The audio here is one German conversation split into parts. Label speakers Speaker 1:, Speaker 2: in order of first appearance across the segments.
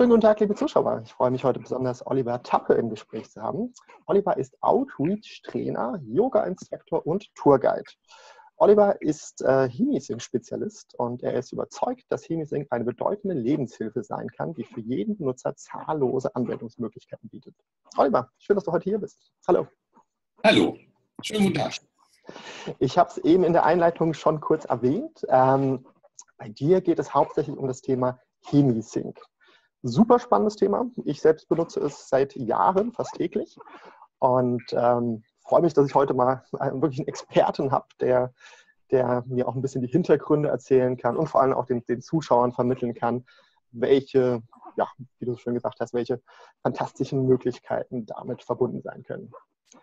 Speaker 1: Schönen guten Tag, liebe Zuschauer. Ich freue mich heute besonders, Oliver Tappe im Gespräch zu haben. Oliver ist Outreach-Trainer, Yoga-Instruktor und Tourguide. Oliver ist Hemisync-Spezialist und er ist überzeugt, dass Hemisync eine bedeutende Lebenshilfe sein kann, die für jeden Benutzer zahllose Anwendungsmöglichkeiten bietet. Oliver, schön, dass du heute hier bist. Hallo.
Speaker 2: Hallo, schönen guten Tag.
Speaker 1: Ich habe es eben in der Einleitung schon kurz erwähnt. Bei dir geht es hauptsächlich um das Thema Hemisync. Super spannendes Thema. Ich selbst benutze es seit Jahren, fast täglich. Und freue mich, dass ich heute mal wirklich einen Experten habe, der mir auch ein bisschen die Hintergründe erzählen kann und vor allem auch den Zuschauern vermitteln kann, welche, ja, wie du schon gesagt hast, welche fantastischen Möglichkeiten damit verbunden sein können.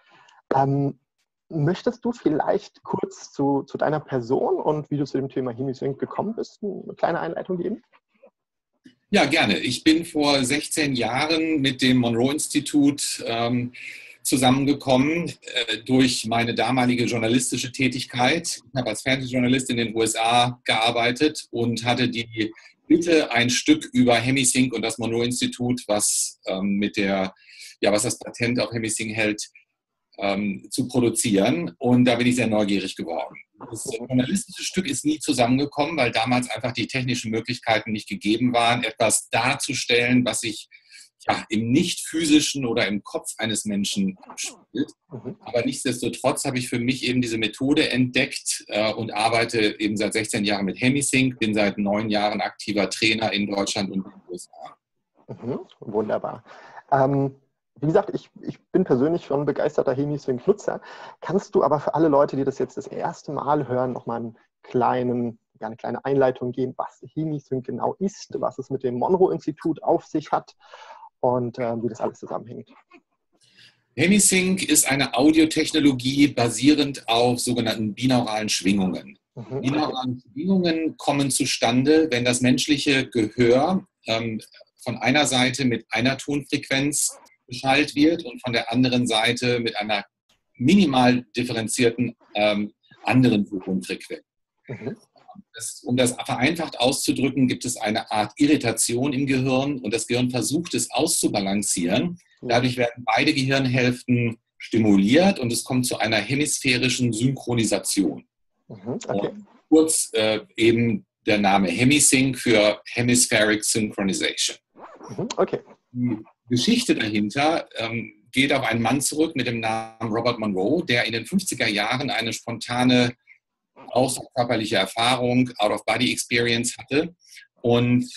Speaker 1: Möchtest du vielleicht kurz zu deiner Person und wie du zu dem Thema Hemisync gekommen bist, eine kleine Einleitung geben?
Speaker 2: Ja, gerne. Ich bin vor 16 Jahren mit dem Monroe-Institut zusammengekommen durch meine damalige journalistische Tätigkeit. Ich habe als Fernsehjournalist in den USA gearbeitet und hatte die Bitte, ein Stück über Hemisync und das Monroe-Institut, was das Patent auf Hemisync hält, zu produzieren. Und da bin ich sehr neugierig geworden. Das journalistische Stück ist nie zusammengekommen, weil damals einfach die technischen Möglichkeiten nicht gegeben waren, etwas darzustellen, was sich im nicht-physischen oder im Kopf eines Menschen abspielt. Aber nichtsdestotrotz habe ich für mich eben diese Methode entdeckt und arbeite eben seit 16 Jahren mit Hemisync, bin seit 9 Jahren aktiver Trainer in Deutschland und in den USA.
Speaker 1: Wunderbar. Wie gesagt, ich bin persönlich schon begeisterter Hemisync-Nutzer. Kannst du aber für alle Leute, die das jetzt das erste Mal hören, nochmal eine kleine Einleitung geben, was Hemisync genau ist, was es mit dem Monroe-Institut auf sich hat und wie das alles zusammenhängt?
Speaker 2: Hemisync ist eine Audiotechnologie basierend auf sogenannten binauralen Schwingungen. Binaurale Schwingungen kommen zustande, wenn das menschliche Gehör von einer Seite mit einer Tonfrequenz beschallt wird und von der anderen Seite mit einer minimal differenzierten anderen Tonfrequenz. Um das vereinfacht auszudrücken, gibt es eine Art Irritation im Gehirn und das Gehirn versucht es auszubalancieren. Dadurch werden beide Gehirnhälften stimuliert und es kommt zu einer hemisphärischen Synchronisation.
Speaker 1: Okay.
Speaker 2: Kurz eben der Name Hemisync für Hemispheric Synchronization.
Speaker 1: Okay.
Speaker 2: Die Geschichte dahinter geht auf einen Mann zurück mit dem Namen Robert Monroe, der in den 50er Jahren eine spontane außerkörperliche Erfahrung, Out-of-Body-Experience hatte und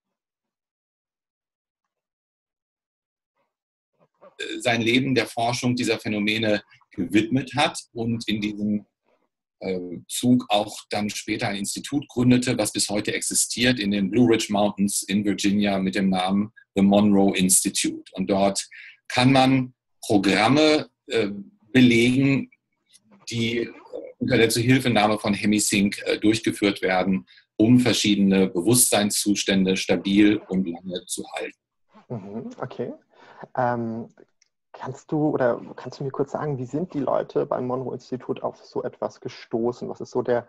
Speaker 2: sein Leben der Forschung dieser Phänomene gewidmet hat und in diesem Zug auch dann später ein Institut gründete, was bis heute existiert in den Blue Ridge Mountains in Virginia mit dem Namen The Monroe Institute. Und dort kann man Programme belegen, die unter der Zuhilfenahme von Hemisync durchgeführt werden, um verschiedene Bewusstseinszustände stabil und lange zu halten.
Speaker 1: Okay. Kannst du mir kurz sagen, wie sind die Leute beim Monroe-Institut auf so etwas gestoßen? Was ist so der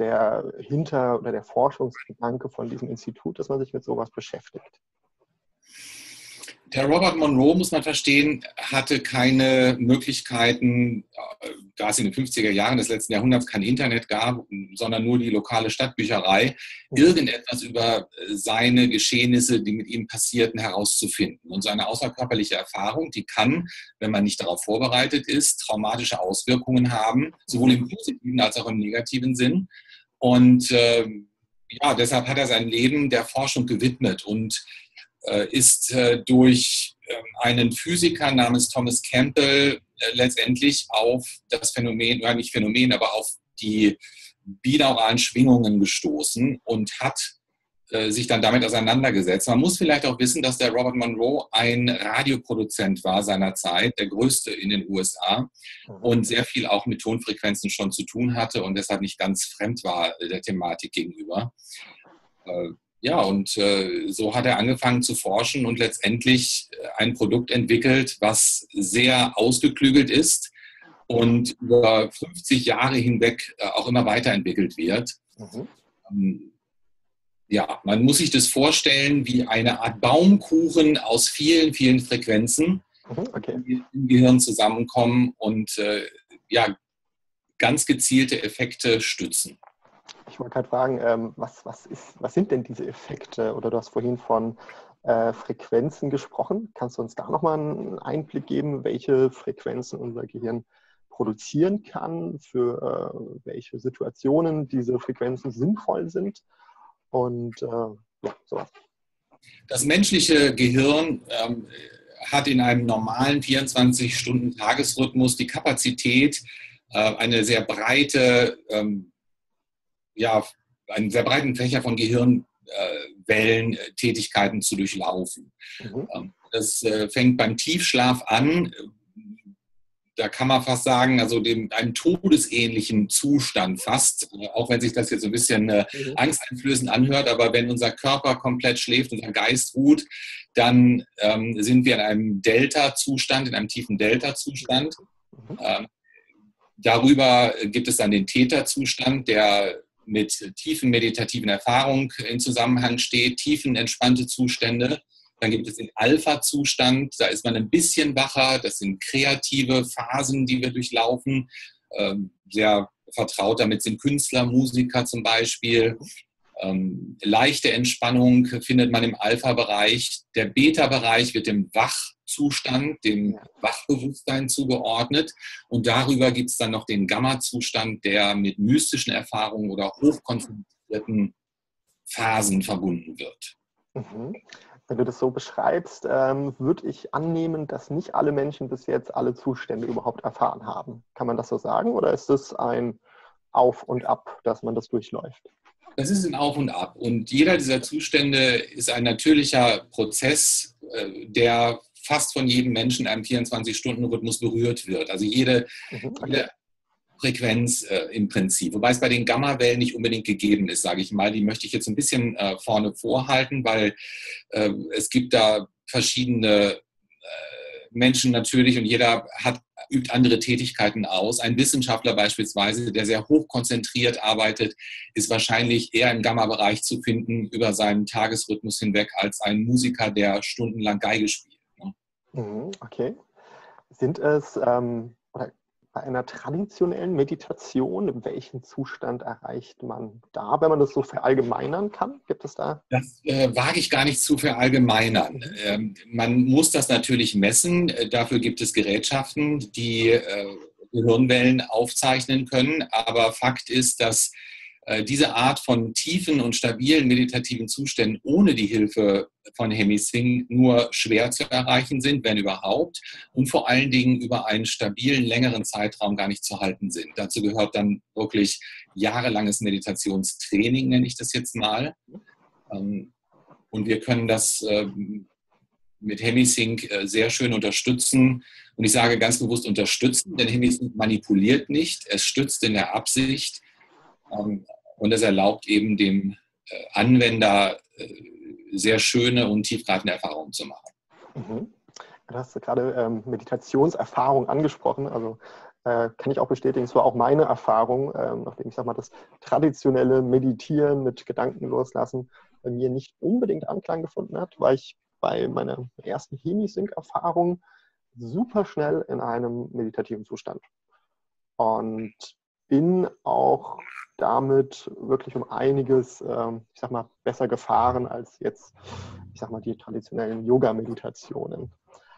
Speaker 1: Forschungsgedanke von diesem Institut, dass man sich mit sowas beschäftigt?
Speaker 2: Der Robert Monroe, muss man verstehen, hatte keine Möglichkeiten, da es in den 50er Jahren des letzten Jahrhunderts kein Internet gab, sondern nur die lokale Stadtbücherei, irgendetwas über seine Geschehnisse, die mit ihm passierten, herauszufinden. Und seine außerkörperliche Erfahrung, die kann, wenn man nicht darauf vorbereitet ist, traumatische Auswirkungen haben, sowohl im positiven als auch im negativen Sinn. Und deshalb hat er sein Leben der Forschung gewidmet und ist durch einen Physiker namens Thomas Campbell letztendlich auf das Phänomen, nicht Phänomen, aber auf die binauralen Schwingungen gestoßen und hat sich dann damit auseinandergesetzt. Man muss vielleicht auch wissen, dass der Robert Monroe ein Radioproduzent war seiner Zeit, der größte in den USA und sehr viel auch mit Tonfrequenzen schon zu tun hatte und deshalb nicht ganz fremd war der Thematik gegenüber. So hat er angefangen zu forschen und letztendlich ein Produkt entwickelt, was sehr ausgeklügelt ist und über 50 Jahre hinweg auch immer weiterentwickelt wird. Ja, man muss sich das vorstellen wie eine Art Baumkuchen aus vielen, vielen Frequenzen,
Speaker 1: Okay.
Speaker 2: die im Gehirn zusammenkommen und ja, ganz gezielte Effekte stützen.
Speaker 1: Ich wollte gerade fragen, was sind denn diese Effekte? Oder du hast vorhin von Frequenzen gesprochen. Kannst du uns da nochmal einen Einblick geben, welche Frequenzen unser Gehirn produzieren kann, für welche Situationen diese Frequenzen sinnvoll sind? Und ja, sowas.
Speaker 2: Das menschliche Gehirn hat in einem normalen 24-Stunden-Tagesrhythmus die Kapazität, eine sehr breite, ja, einen sehr breiten Fächer von Gehirnwellen, Tätigkeiten zu durchlaufen. Das fängt beim Tiefschlaf an. Da kann man fast sagen, also einem todesähnlichen Zustand fast, auch wenn sich das jetzt so ein bisschen angsteinflößend anhört, aber wenn unser Körper komplett schläft, unser Geist ruht, dann sind wir in einem Delta-Zustand, in einem tiefen Delta-Zustand. Darüber gibt es dann den Theta-Zustand, der mit tiefen meditativen Erfahrungen in Zusammenhang steht, tiefen entspannte Zustände. Dann gibt es den Alpha-Zustand, da ist man ein bisschen wacher, das sind kreative Phasen, die wir durchlaufen. Sehr vertraut damit sind Künstler, Musiker zum Beispiel. Leichte Entspannung findet man im Alpha-Bereich. Der Beta-Bereich wird dem Wachzustand, dem Wachbewusstsein zugeordnet. Und darüber gibt es dann noch den Gamma-Zustand, der mit mystischen Erfahrungen oder hochkonzentrierten Phasen verbunden wird.
Speaker 1: Wenn du das so beschreibst, würde ich annehmen, dass nicht alle Menschen bis jetzt alle Zustände überhaupt erfahren haben. Kann man das so sagen oder ist das ein Auf und Ab, dass man das durchläuft?
Speaker 2: Das ist ein Auf und Ab. Und jeder dieser Zustände ist ein natürlicher Prozess, der fast von jedem Menschen in einem 24-Stunden-Rhythmus berührt wird. Also jede Frequenz im Prinzip. Wobei es bei den Gammawellen nicht unbedingt gegeben ist, sage ich mal. Die möchte ich jetzt ein bisschen vorne vorhalten, weil es gibt da verschiedene Menschen natürlich und jeder übt andere Tätigkeiten aus. Ein Wissenschaftler beispielsweise, der sehr hoch konzentriert arbeitet, ist wahrscheinlich eher im Gamma-Bereich zu finden über seinen Tagesrhythmus hinweg als ein Musiker, der stundenlang Geige spielt.
Speaker 1: Okay. Sind es, oder bei einer traditionellen Meditation, welchen Zustand erreicht man da, wenn man das so verallgemeinern kann? Gibt es da?
Speaker 2: Das wage ich gar nicht zu verallgemeinern. Man muss das natürlich messen. Dafür gibt es Gerätschaften, die Gehirnwellen aufzeichnen können. Aber Fakt ist, dass diese Art von tiefen und stabilen meditativen Zuständen ohne die Hilfe von Hemisync nur schwer zu erreichen sind, wenn überhaupt, und vor allen Dingen über einen stabilen, längeren Zeitraum gar nicht zu halten sind. Dazu gehört dann wirklich jahrelanges Meditationstraining, nenne ich das jetzt mal. Und wir können das mit Hemisync sehr schön unterstützen. Und ich sage ganz bewusst unterstützen, denn Hemisync manipuliert nicht, es stützt in der Absicht. Und es erlaubt eben dem Anwender sehr schöne und tiefgreifende Erfahrungen zu machen.
Speaker 1: Du hast gerade Meditationserfahrung angesprochen. Also kann ich auch bestätigen, es war auch meine Erfahrung, nachdem ich sag mal, das traditionelle Meditieren mit Gedanken loslassen bei mir nicht unbedingt Anklang gefunden hat, war ich bei meiner ersten Hemisync-Erfahrung super schnell in einem meditativen Zustand. Und bin auch damit wirklich um einiges, ich sag mal, besser gefahren als jetzt, ich sag mal, die traditionellen Yoga-Meditationen.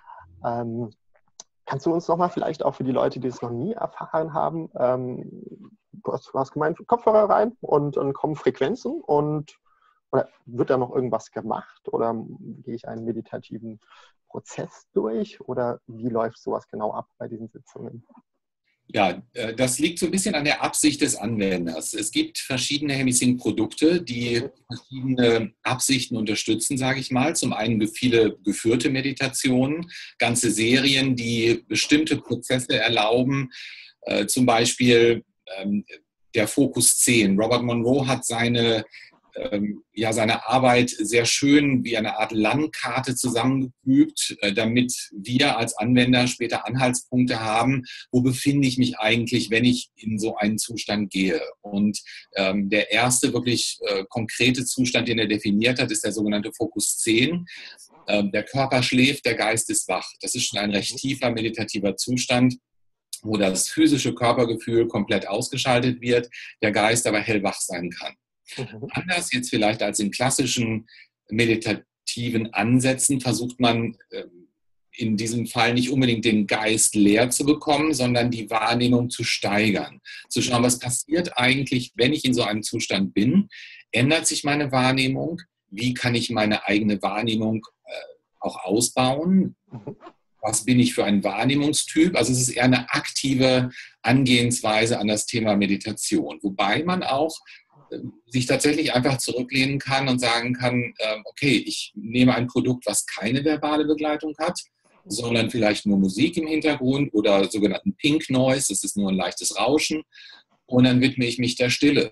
Speaker 1: Kannst du uns nochmal vielleicht auch für die Leute, die es noch nie erfahren haben, du hast gemeint, Kopfhörer rein und dann kommen Frequenzen oder wird da noch irgendwas gemacht oder gehe ich einen meditativen Prozess durch oder wie läuft sowas genau ab bei diesen Sitzungen?
Speaker 2: Ja, das liegt so ein bisschen an der Absicht des Anwenders. Es gibt verschiedene Hemisync-Produkte, die verschiedene Absichten unterstützen, sage ich mal. Zum einen viele geführte Meditationen, ganze Serien, die bestimmte Prozesse erlauben. Zum Beispiel der Fokus 10. Robert Monroe hat seine ja seine Arbeit sehr schön wie eine Art Landkarte zusammengefügt, damit wir als Anwender später Anhaltspunkte haben, wo befinde ich mich eigentlich, wenn ich in so einen Zustand gehe. Und der erste wirklich konkrete Zustand, den er definiert hat, ist der sogenannte Fokus 10. Der Körper schläft, der Geist ist wach. Das ist schon ein recht tiefer meditativer Zustand, wo das physische Körpergefühl komplett ausgeschaltet wird, der Geist aber hellwach sein kann. Anders jetzt vielleicht als in klassischen meditativen Ansätzen versucht man in diesem Fall nicht unbedingt den Geist leer zu bekommen, sondern die Wahrnehmung zu steigern. Zu schauen, was passiert eigentlich, wenn ich in so einem Zustand bin? Ändert sich meine Wahrnehmung? Wie kann ich meine eigene Wahrnehmung auch ausbauen? Was bin ich für ein Wahrnehmungstyp? Also es ist eher eine aktive Angehensweise an das Thema Meditation, wobei man auch sich tatsächlich einfach zurücklehnen kann und sagen kann, okay, ich nehme ein Produkt, was keine verbale Begleitung hat, sondern vielleicht nur Musik im Hintergrund oder sogenannten Pink Noise, das ist nur ein leichtes Rauschen, und dann widme ich mich der Stille.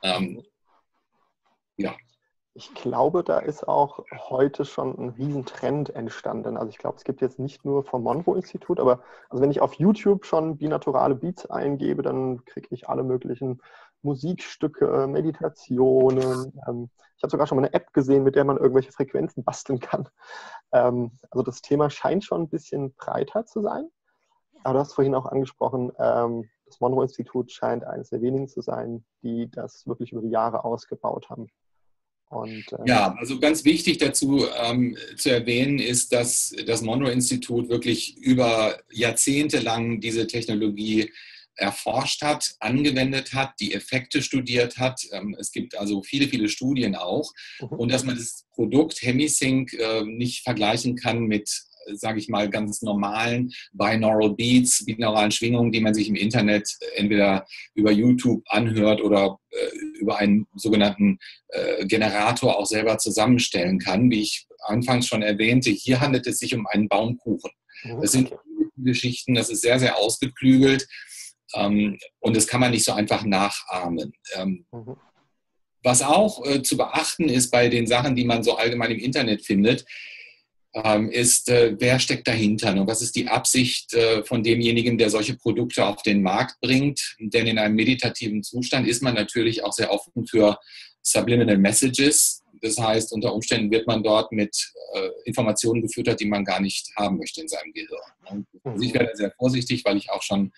Speaker 2: Ja.
Speaker 1: Ich glaube, da ist auch heute schon ein Riesentrend entstanden. Also ich glaube, es gibt jetzt nicht nur vom Monroe-Institut, aber also wenn ich auf YouTube schon binaturale Beats eingebe, dann kriege ich alle möglichen Musikstücke, Meditationen. Ich habe sogar schon mal eine App gesehen, mit der man irgendwelche Frequenzen basteln kann. Also das Thema scheint schon ein bisschen breiter zu sein. Aber du hast vorhin auch angesprochen, das Monroe-Institut scheint eines der wenigen zu sein, die das wirklich über die Jahre ausgebaut haben. Und,
Speaker 2: ja, also ganz wichtig dazu zu erwähnen ist, dass das Monroe-Institut wirklich über Jahrzehnte lang diese Technologie erforscht hat, angewendet hat, die Effekte studiert hat. Es gibt also viele, viele Studien auch. Und dass man das Produkt Hemisync nicht vergleichen kann mit, sage ich mal, ganz normalen Binaural Beats, binauralen Schwingungen, die man sich im Internet entweder über YouTube anhört oder über einen sogenannten Generator auch selber zusammenstellen kann. Wie ich anfangs schon erwähnte, hier handelt es sich um einen Baumkuchen. Das sind Geschichten, das ist sehr, sehr ausgeklügelt. Und das kann man nicht so einfach nachahmen. Was auch zu beachten ist bei den Sachen, die man so allgemein im Internet findet, ist, wer steckt dahinter und was ist die Absicht von demjenigen, der solche Produkte auf den Markt bringt. Denn in einem meditativen Zustand ist man natürlich auch sehr offen für Subliminal Messages. Das heißt, unter Umständen wird man dort mit Informationen gefüttert, die man gar nicht haben möchte in seinem Gehirn. Und ich werde sehr vorsichtig, weil ich auch schon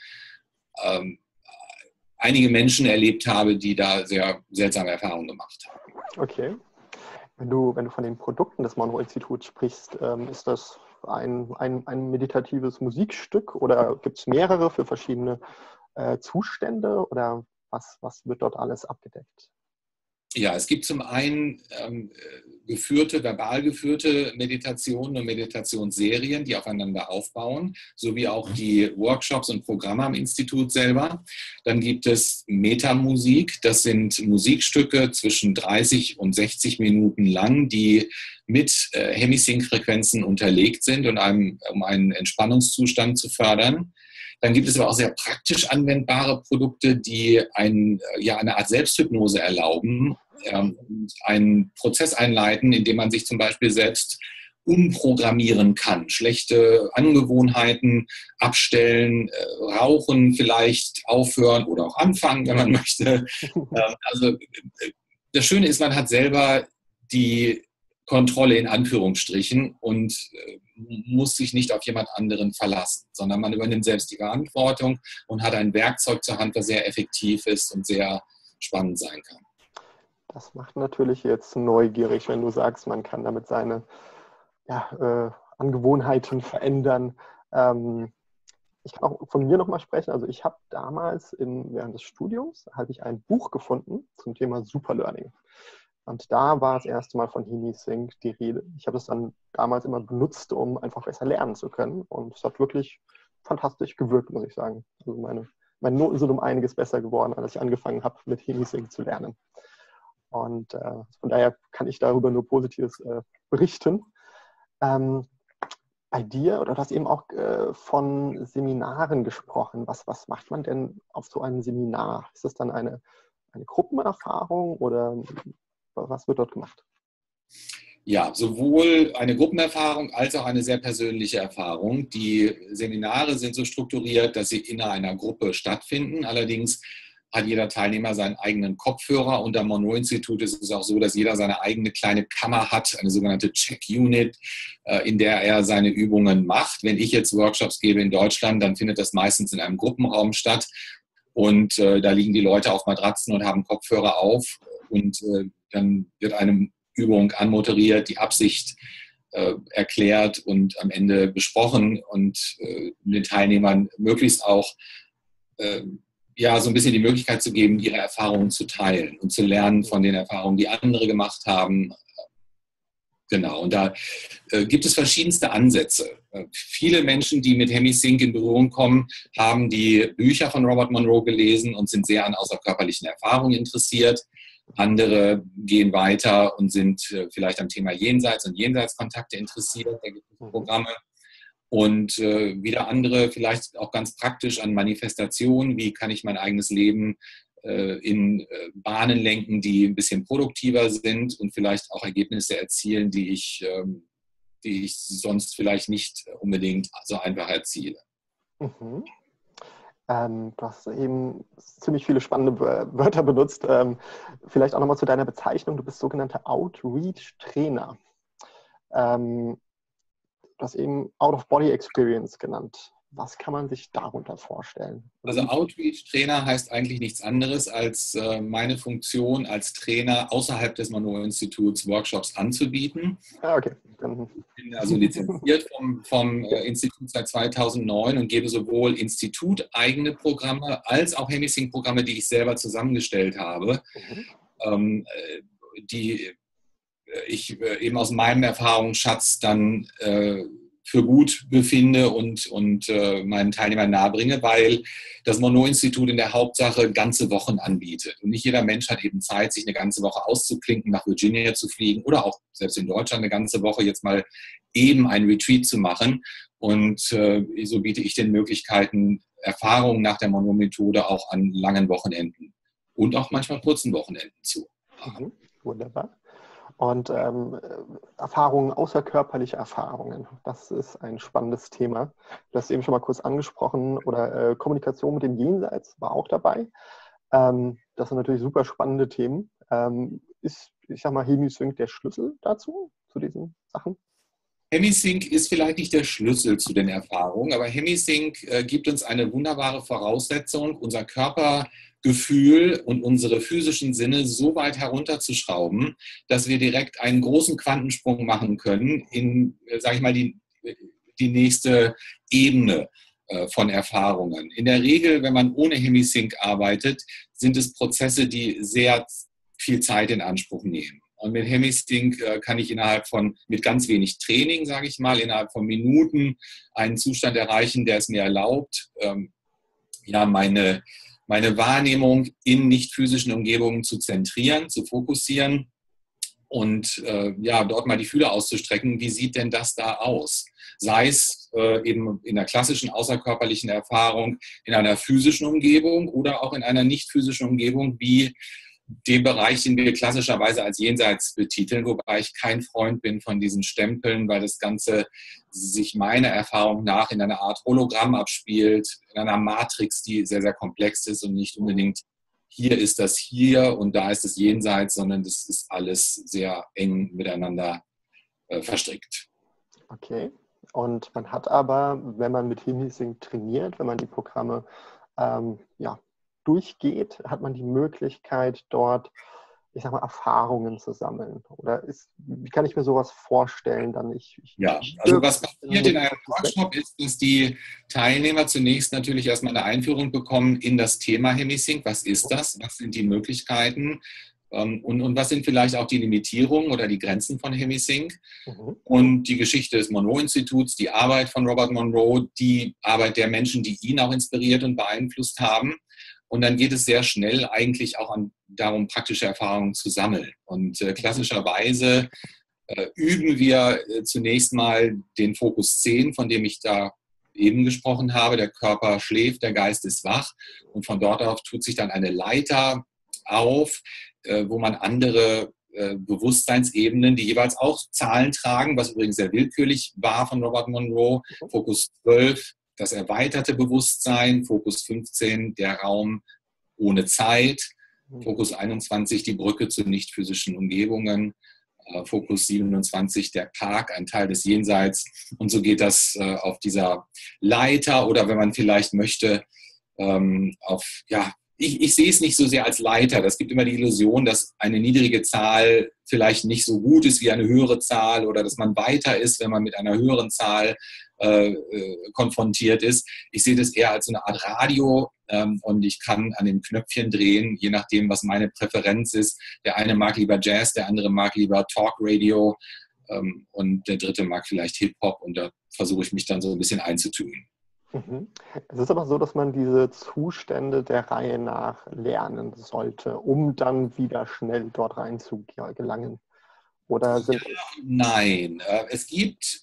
Speaker 2: einige Menschen erlebt habe, die da sehr seltsame Erfahrungen gemacht haben.
Speaker 1: Okay. Wenn du von den Produkten des Monroe-Instituts sprichst, ist das ein meditatives Musikstück oder gibt es mehrere für verschiedene Zustände oder was wird dort alles abgedeckt?
Speaker 2: Ja, es gibt zum einen verbal geführte Meditationen und Meditationsserien, die aufeinander aufbauen, sowie auch die Workshops und Programme am Institut selber. Dann gibt es Metamusik, das sind Musikstücke zwischen 30 und 60 Minuten lang, die mit Hemisync-Frequenzen unterlegt sind und um einen Entspannungszustand zu fördern. Dann gibt es aber auch sehr praktisch anwendbare Produkte, die eine Art Selbsthypnose erlauben und einen Prozess einleiten, in dem man sich zum Beispiel selbst umprogrammieren kann. Schlechte Angewohnheiten abstellen, rauchen vielleicht aufhören oder auch anfangen, wenn man möchte. Also das Schöne ist, man hat selber die Kontrolle in Anführungsstrichen und muss sich nicht auf jemand anderen verlassen, sondern man übernimmt selbst die Verantwortung und hat ein Werkzeug zur Hand, das sehr effektiv ist und sehr spannend sein kann.
Speaker 1: Das macht natürlich jetzt neugierig, wenn du sagst, man kann damit seine Angewohnheiten verändern. Ich kann auch von mir nochmal sprechen. Also ich habe damals während des Studiums ein Buch gefunden zum Thema Superlearning. Und da war das erste Mal von Hemisync die Rede. Ich habe es dann damals immer benutzt, um einfach besser lernen zu können. Und es hat wirklich fantastisch gewirkt, muss ich sagen. Also meine Noten sind um einiges besser geworden, als ich angefangen habe, mit Hemisync zu lernen. Und von daher kann ich darüber nur Positives berichten. Bei dir, oder du hast eben auch von Seminaren gesprochen. Was macht man denn auf so einem Seminar? Ist das dann eine Gruppenerfahrung oder Was wird dort gemacht?
Speaker 2: Ja, sowohl eine Gruppenerfahrung als auch eine sehr persönliche Erfahrung. Die Seminare sind so strukturiert, dass sie in einer Gruppe stattfinden. Allerdings hat jeder Teilnehmer seinen eigenen Kopfhörer. Und am Monroe-Institut ist es auch so, dass jeder seine eigene kleine Kammer hat, eine sogenannte Check-Unit, in der er seine Übungen macht. Wenn ich jetzt Workshops gebe in Deutschland, dann findet das meistens in einem Gruppenraum statt. Und da liegen die Leute auf Matratzen und haben Kopfhörer auf. Und dann wird eine Übung anmoderiert, die Absicht erklärt und am Ende besprochen und den Teilnehmern möglichst auch so ein bisschen die Möglichkeit zu geben, ihre Erfahrungen zu teilen und zu lernen von den Erfahrungen, die andere gemacht haben. Genau, und da gibt es verschiedenste Ansätze. Viele Menschen, die mit Hemisync in Berührung kommen, haben die Bücher von Robert Monroe gelesen und sind sehr an außerkörperlichen Erfahrungen interessiert. Andere gehen weiter und sind vielleicht am Thema Jenseits und Jenseitskontakte interessiert. Da gibt es Programme. Und wieder andere vielleicht auch ganz praktisch an Manifestationen. Wie kann ich mein eigenes Leben in Bahnen lenken, die ein bisschen produktiver sind und vielleicht auch Ergebnisse erzielen, die ich sonst vielleicht nicht unbedingt so einfach erziele.
Speaker 1: Mhm. Du hast eben ziemlich viele spannende Wörter benutzt. Vielleicht auch nochmal zu deiner Bezeichnung. Du bist sogenannter Outreach-Trainer. Du hast eben Out-of-Body-Experience genannt. Was kann man sich darunter vorstellen?
Speaker 2: Also Outreach-Trainer heißt eigentlich nichts anderes, als meine Funktion als Trainer außerhalb des Monroe-Instituts Workshops anzubieten.
Speaker 1: Okay.
Speaker 2: Ich bin also lizenziert vom Institut seit 2009 und gebe sowohl instituteigene Programme als auch Hemisync-Programme, die ich selber zusammengestellt habe, die ich eben aus meinem Erfahrungsschatz dann für gut befinde und meinen Teilnehmern nahebringe, weil das Monroe-Institut in der Hauptsache ganze Wochen anbietet. Und nicht jeder Mensch hat eben Zeit, sich eine ganze Woche auszuklinken, nach Virginia zu fliegen oder auch selbst in Deutschland eine ganze Woche jetzt mal eben ein Retreat zu machen. Und so biete ich den Möglichkeiten, Erfahrungen nach der Monroe-Methode auch an langen Wochenenden und auch manchmal kurzen Wochenenden zu haben.
Speaker 1: Wunderbar. Und Erfahrungen, außerkörperliche Erfahrungen, das ist ein spannendes Thema. Du hast eben schon mal kurz angesprochen, oder Kommunikation mit dem Jenseits war auch dabei. Das sind natürlich super spannende Themen. Ist, ich sag mal, Hemisync der Schlüssel dazu, zu diesen Sachen?
Speaker 2: Hemisync ist vielleicht nicht der Schlüssel zu den Erfahrungen, aber Hemisync gibt uns eine wunderbare Voraussetzung, unser Körpergefühl und unsere physischen Sinne so weit herunterzuschrauben, dass wir direkt einen großen Quantensprung machen können in, sage ich mal, die nächste Ebene von Erfahrungen. In der Regel, wenn man ohne Hemisync arbeitet, sind es Prozesse, die sehr viel Zeit in Anspruch nehmen. Und mit Hemisync kann ich mit ganz wenig Training, sage ich mal, innerhalb von Minuten einen Zustand erreichen, der es mir erlaubt, meine Wahrnehmung in nicht physischen Umgebungen zu zentrieren, zu fokussieren und dort mal die Fühler auszustrecken. Wie sieht denn das da aus? Sei es eben in der klassischen außerkörperlichen Erfahrung, in einer physischen Umgebung oder auch in einer nicht physischen Umgebung, wie den Bereich, den wir klassischerweise als Jenseits betiteln, wobei ich kein Freund bin von diesen Stempeln, weil das Ganze sich meiner Erfahrung nach in einer Art Hologramm abspielt, in einer Matrix, die sehr, sehr komplex ist und nicht unbedingt hier ist das hier und da ist das Jenseits, sondern das ist alles sehr eng miteinander verstrickt.
Speaker 1: Okay. Und man hat aber, wenn man mit Hemisync trainiert, wenn man die Programme durchgeht, hat man die Möglichkeit, dort, ich sag mal, Erfahrungen zu sammeln. Oder wie kann ich mir sowas vorstellen?
Speaker 2: Also was passiert in einem Workshop ist, dass die Teilnehmer zunächst natürlich erstmal eine Einführung bekommen in das Thema Hemisync. Was ist das? Was sind die Möglichkeiten? Und was sind vielleicht auch die Limitierungen oder die Grenzen von Hemisync? Und die Geschichte des Monroe-Instituts, die Arbeit von Robert Monroe, die Arbeit der Menschen, die ihn auch inspiriert und beeinflusst haben. Und dann geht es sehr schnell eigentlich auch darum, praktische Erfahrungen zu sammeln. Und klassischerweise üben wir zunächst mal den Fokus 10, von dem ich da eben gesprochen habe. Der Körper schläft, der Geist ist wach. Und von dort auf tut sich dann eine Leiter auf, wo man andere Bewusstseinsebenen, die jeweils auch Zahlen tragen, was übrigens sehr willkürlich war von Robert Monroe. Fokus 12, das erweiterte Bewusstsein, Fokus 15, der Raum ohne Zeit, Fokus 21, die Brücke zu nicht-physischen Umgebungen, Fokus 27, der Park, ein Teil des Jenseits. Und so geht das auf dieser Leiter oder wenn man vielleicht möchte, ich sehe es nicht so sehr als Leiter. Das gibt immer die Illusion, dass eine niedrige Zahl vielleicht nicht so gut ist wie eine höhere Zahl oder dass man weiter ist, wenn man mit einer höheren Zahl konfrontiert ist. Ich sehe das eher als so eine Art Radio und ich kann an den Knöpfchen drehen, je nachdem, was meine Präferenz ist. Der eine mag lieber Jazz, der andere mag lieber Talk-Radio und der dritte mag vielleicht Hip-Hop und da versuche ich mich dann so ein bisschen einzutun.
Speaker 1: Es ist aber so, dass man diese Zustände der Reihe nach lernen sollte, um dann wieder schnell dort rein zu gelangen. Oder sind
Speaker 2: Nein, es gibt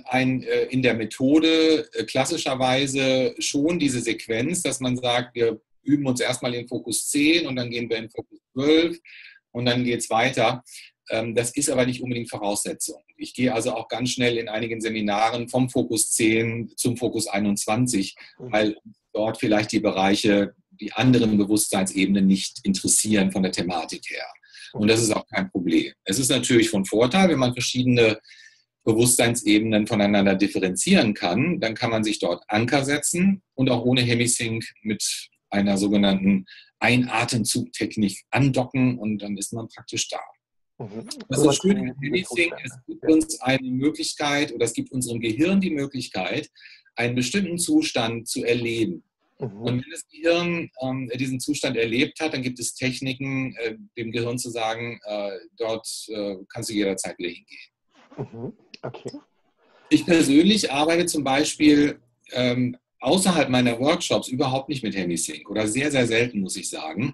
Speaker 2: in der Methode klassischerweise schon diese Sequenz, dass man sagt, wir üben uns erstmal in Fokus 10 und dann gehen wir in Fokus 12 und dann geht es weiter. Das ist aber nicht unbedingt Voraussetzung. Ich gehe also auch ganz schnell in einigen Seminaren vom Fokus 10 zum Fokus 21, weil dort vielleicht die Bereiche, die anderen Bewusstseinsebenen nicht interessieren von der Thematik her. Und das ist auch kein Problem. Es ist natürlich von Vorteil, wenn man verschiedene Bewusstseinsebenen voneinander differenzieren kann, dann kann man sich dort Anker setzen und auch ohne Hemisync mit einer sogenannten Ein-Atemzug-Technik andocken und dann ist man praktisch da. Das ist schön mit Hemisync, es gibt uns eine Möglichkeit oder es gibt unserem Gehirn die Möglichkeit, einen bestimmten Zustand zu erleben. Und wenn das Gehirn diesen Zustand erlebt hat, dann gibt es Techniken, dem Gehirn zu sagen, dort kannst du jederzeit wieder hingehen.
Speaker 1: Okay.
Speaker 2: Ich persönlich arbeite zum Beispiel außerhalb meiner Workshops überhaupt nicht mit Hemisync oder sehr, sehr selten, muss ich sagen,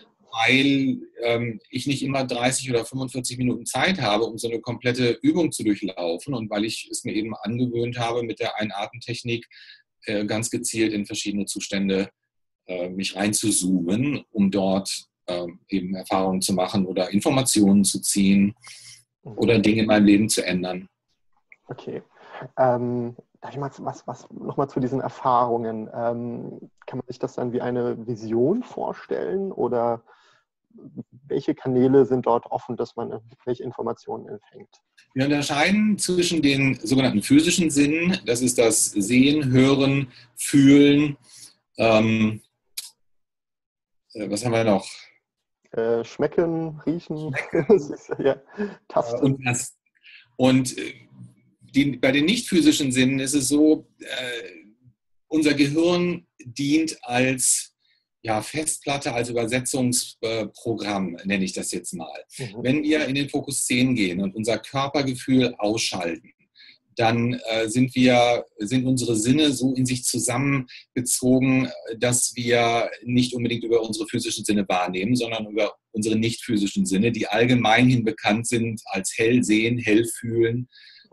Speaker 2: weil ich nicht immer 30 oder 45 Minuten Zeit habe, um so eine komplette Übung zu durchlaufen und weil ich es mir eben angewöhnt habe, mit der Ein-Atem-Technik ganz gezielt in verschiedene Zustände mich reinzuzoomen, um dort eben Erfahrungen zu machen oder Informationen zu ziehen oder Dinge in meinem Leben zu ändern.
Speaker 1: Okay. Darf ich mal nochmal zu diesen Erfahrungen? Kann man sich das dann wie eine Vision vorstellen oder welche Kanäle sind dort offen, dass man welche Informationen empfängt?
Speaker 2: Wir unterscheiden zwischen den sogenannten physischen Sinnen, das ist das Sehen, Hören, Fühlen. Was haben wir noch?
Speaker 1: Schmecken, Riechen, ja,
Speaker 2: Tasten. Und bei den nicht physischen Sinnen ist es so, unser Gehirn dient als Festplatte, als Übersetzungsprogramm, nenne ich das jetzt mal. Wenn wir in den Fokus 10 gehen und unser Körpergefühl ausschalten, dann sind unsere Sinne so in sich zusammengezogen, dass wir nicht unbedingt über unsere physischen Sinne wahrnehmen, sondern über unsere nicht physischen Sinne, die allgemeinhin bekannt sind als hell sehen, hell fühlen,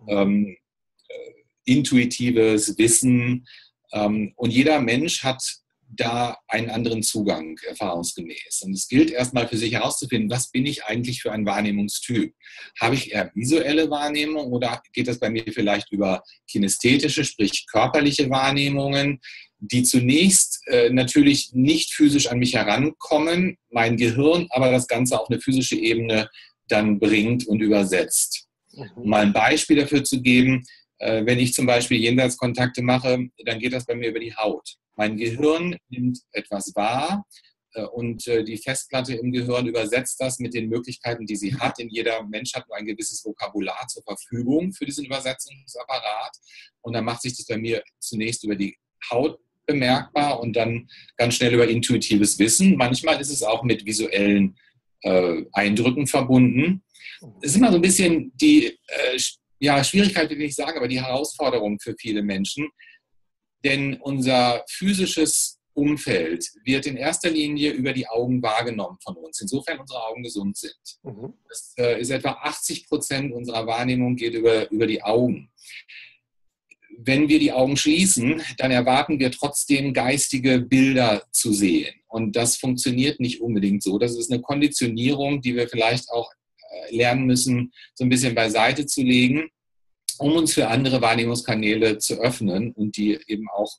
Speaker 2: intuitives Wissen. Und jeder Mensch hat da einen anderen Zugang, erfahrungsgemäß. Und es gilt erstmal für sich herauszufinden, was bin ich eigentlich für ein Wahrnehmungstyp? Habe ich eher visuelle Wahrnehmung oder geht das bei mir vielleicht über kinästhetische, sprich körperliche Wahrnehmungen, die zunächst natürlich nicht physisch an mich herankommen, mein Gehirn aber das Ganze auf eine physische Ebene dann bringt und übersetzt. Um mal ein Beispiel dafür zu geben, wenn ich zum Beispiel Jenseitskontakte mache, dann geht das bei mir über die Haut. Mein Gehirn nimmt etwas wahr und die Festplatte im Gehirn übersetzt das mit den Möglichkeiten, die sie hat. Denn jeder Mensch hat nur ein gewisses Vokabular zur Verfügung für diesen Übersetzungsapparat. Und dann macht sich das bei mir zunächst über die Haut bemerkbar und dann ganz schnell über intuitives Wissen. Manchmal ist es auch mit visuellen Eindrücken verbunden. Es ist immer so ein bisschen die Schwierigkeit, will ich nicht sagen, aber die Herausforderung für viele Menschen. Denn unser physisches Umfeld wird in erster Linie über die Augen wahrgenommen von uns, insofern unsere Augen gesund sind. Das ist etwa 80% unserer Wahrnehmung geht über die Augen. Wenn wir die Augen schließen, dann erwarten wir trotzdem geistige Bilder zu sehen. Und das funktioniert nicht unbedingt so. Das ist eine Konditionierung, die wir vielleicht auch lernen müssen, so ein bisschen beiseite zu legen, um uns für andere Wahrnehmungskanäle zu öffnen und die eben auch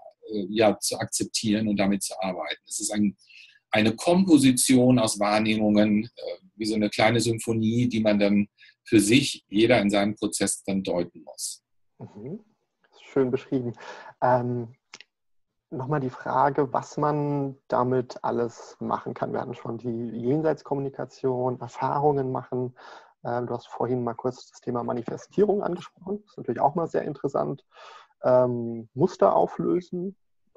Speaker 2: zu akzeptieren und damit zu arbeiten. Es ist eine Komposition aus Wahrnehmungen, wie so eine kleine Symphonie, die man dann für sich, jeder in seinem Prozess dann deuten muss.
Speaker 1: Mhm. Schön beschrieben. Nochmal die Frage, was man damit alles machen kann. Wir hatten schon die Jenseitskommunikation, Erfahrungen machen. Du hast vorhin mal kurz das Thema Manifestierung angesprochen. Das ist natürlich auch mal sehr interessant. Muster auflösen,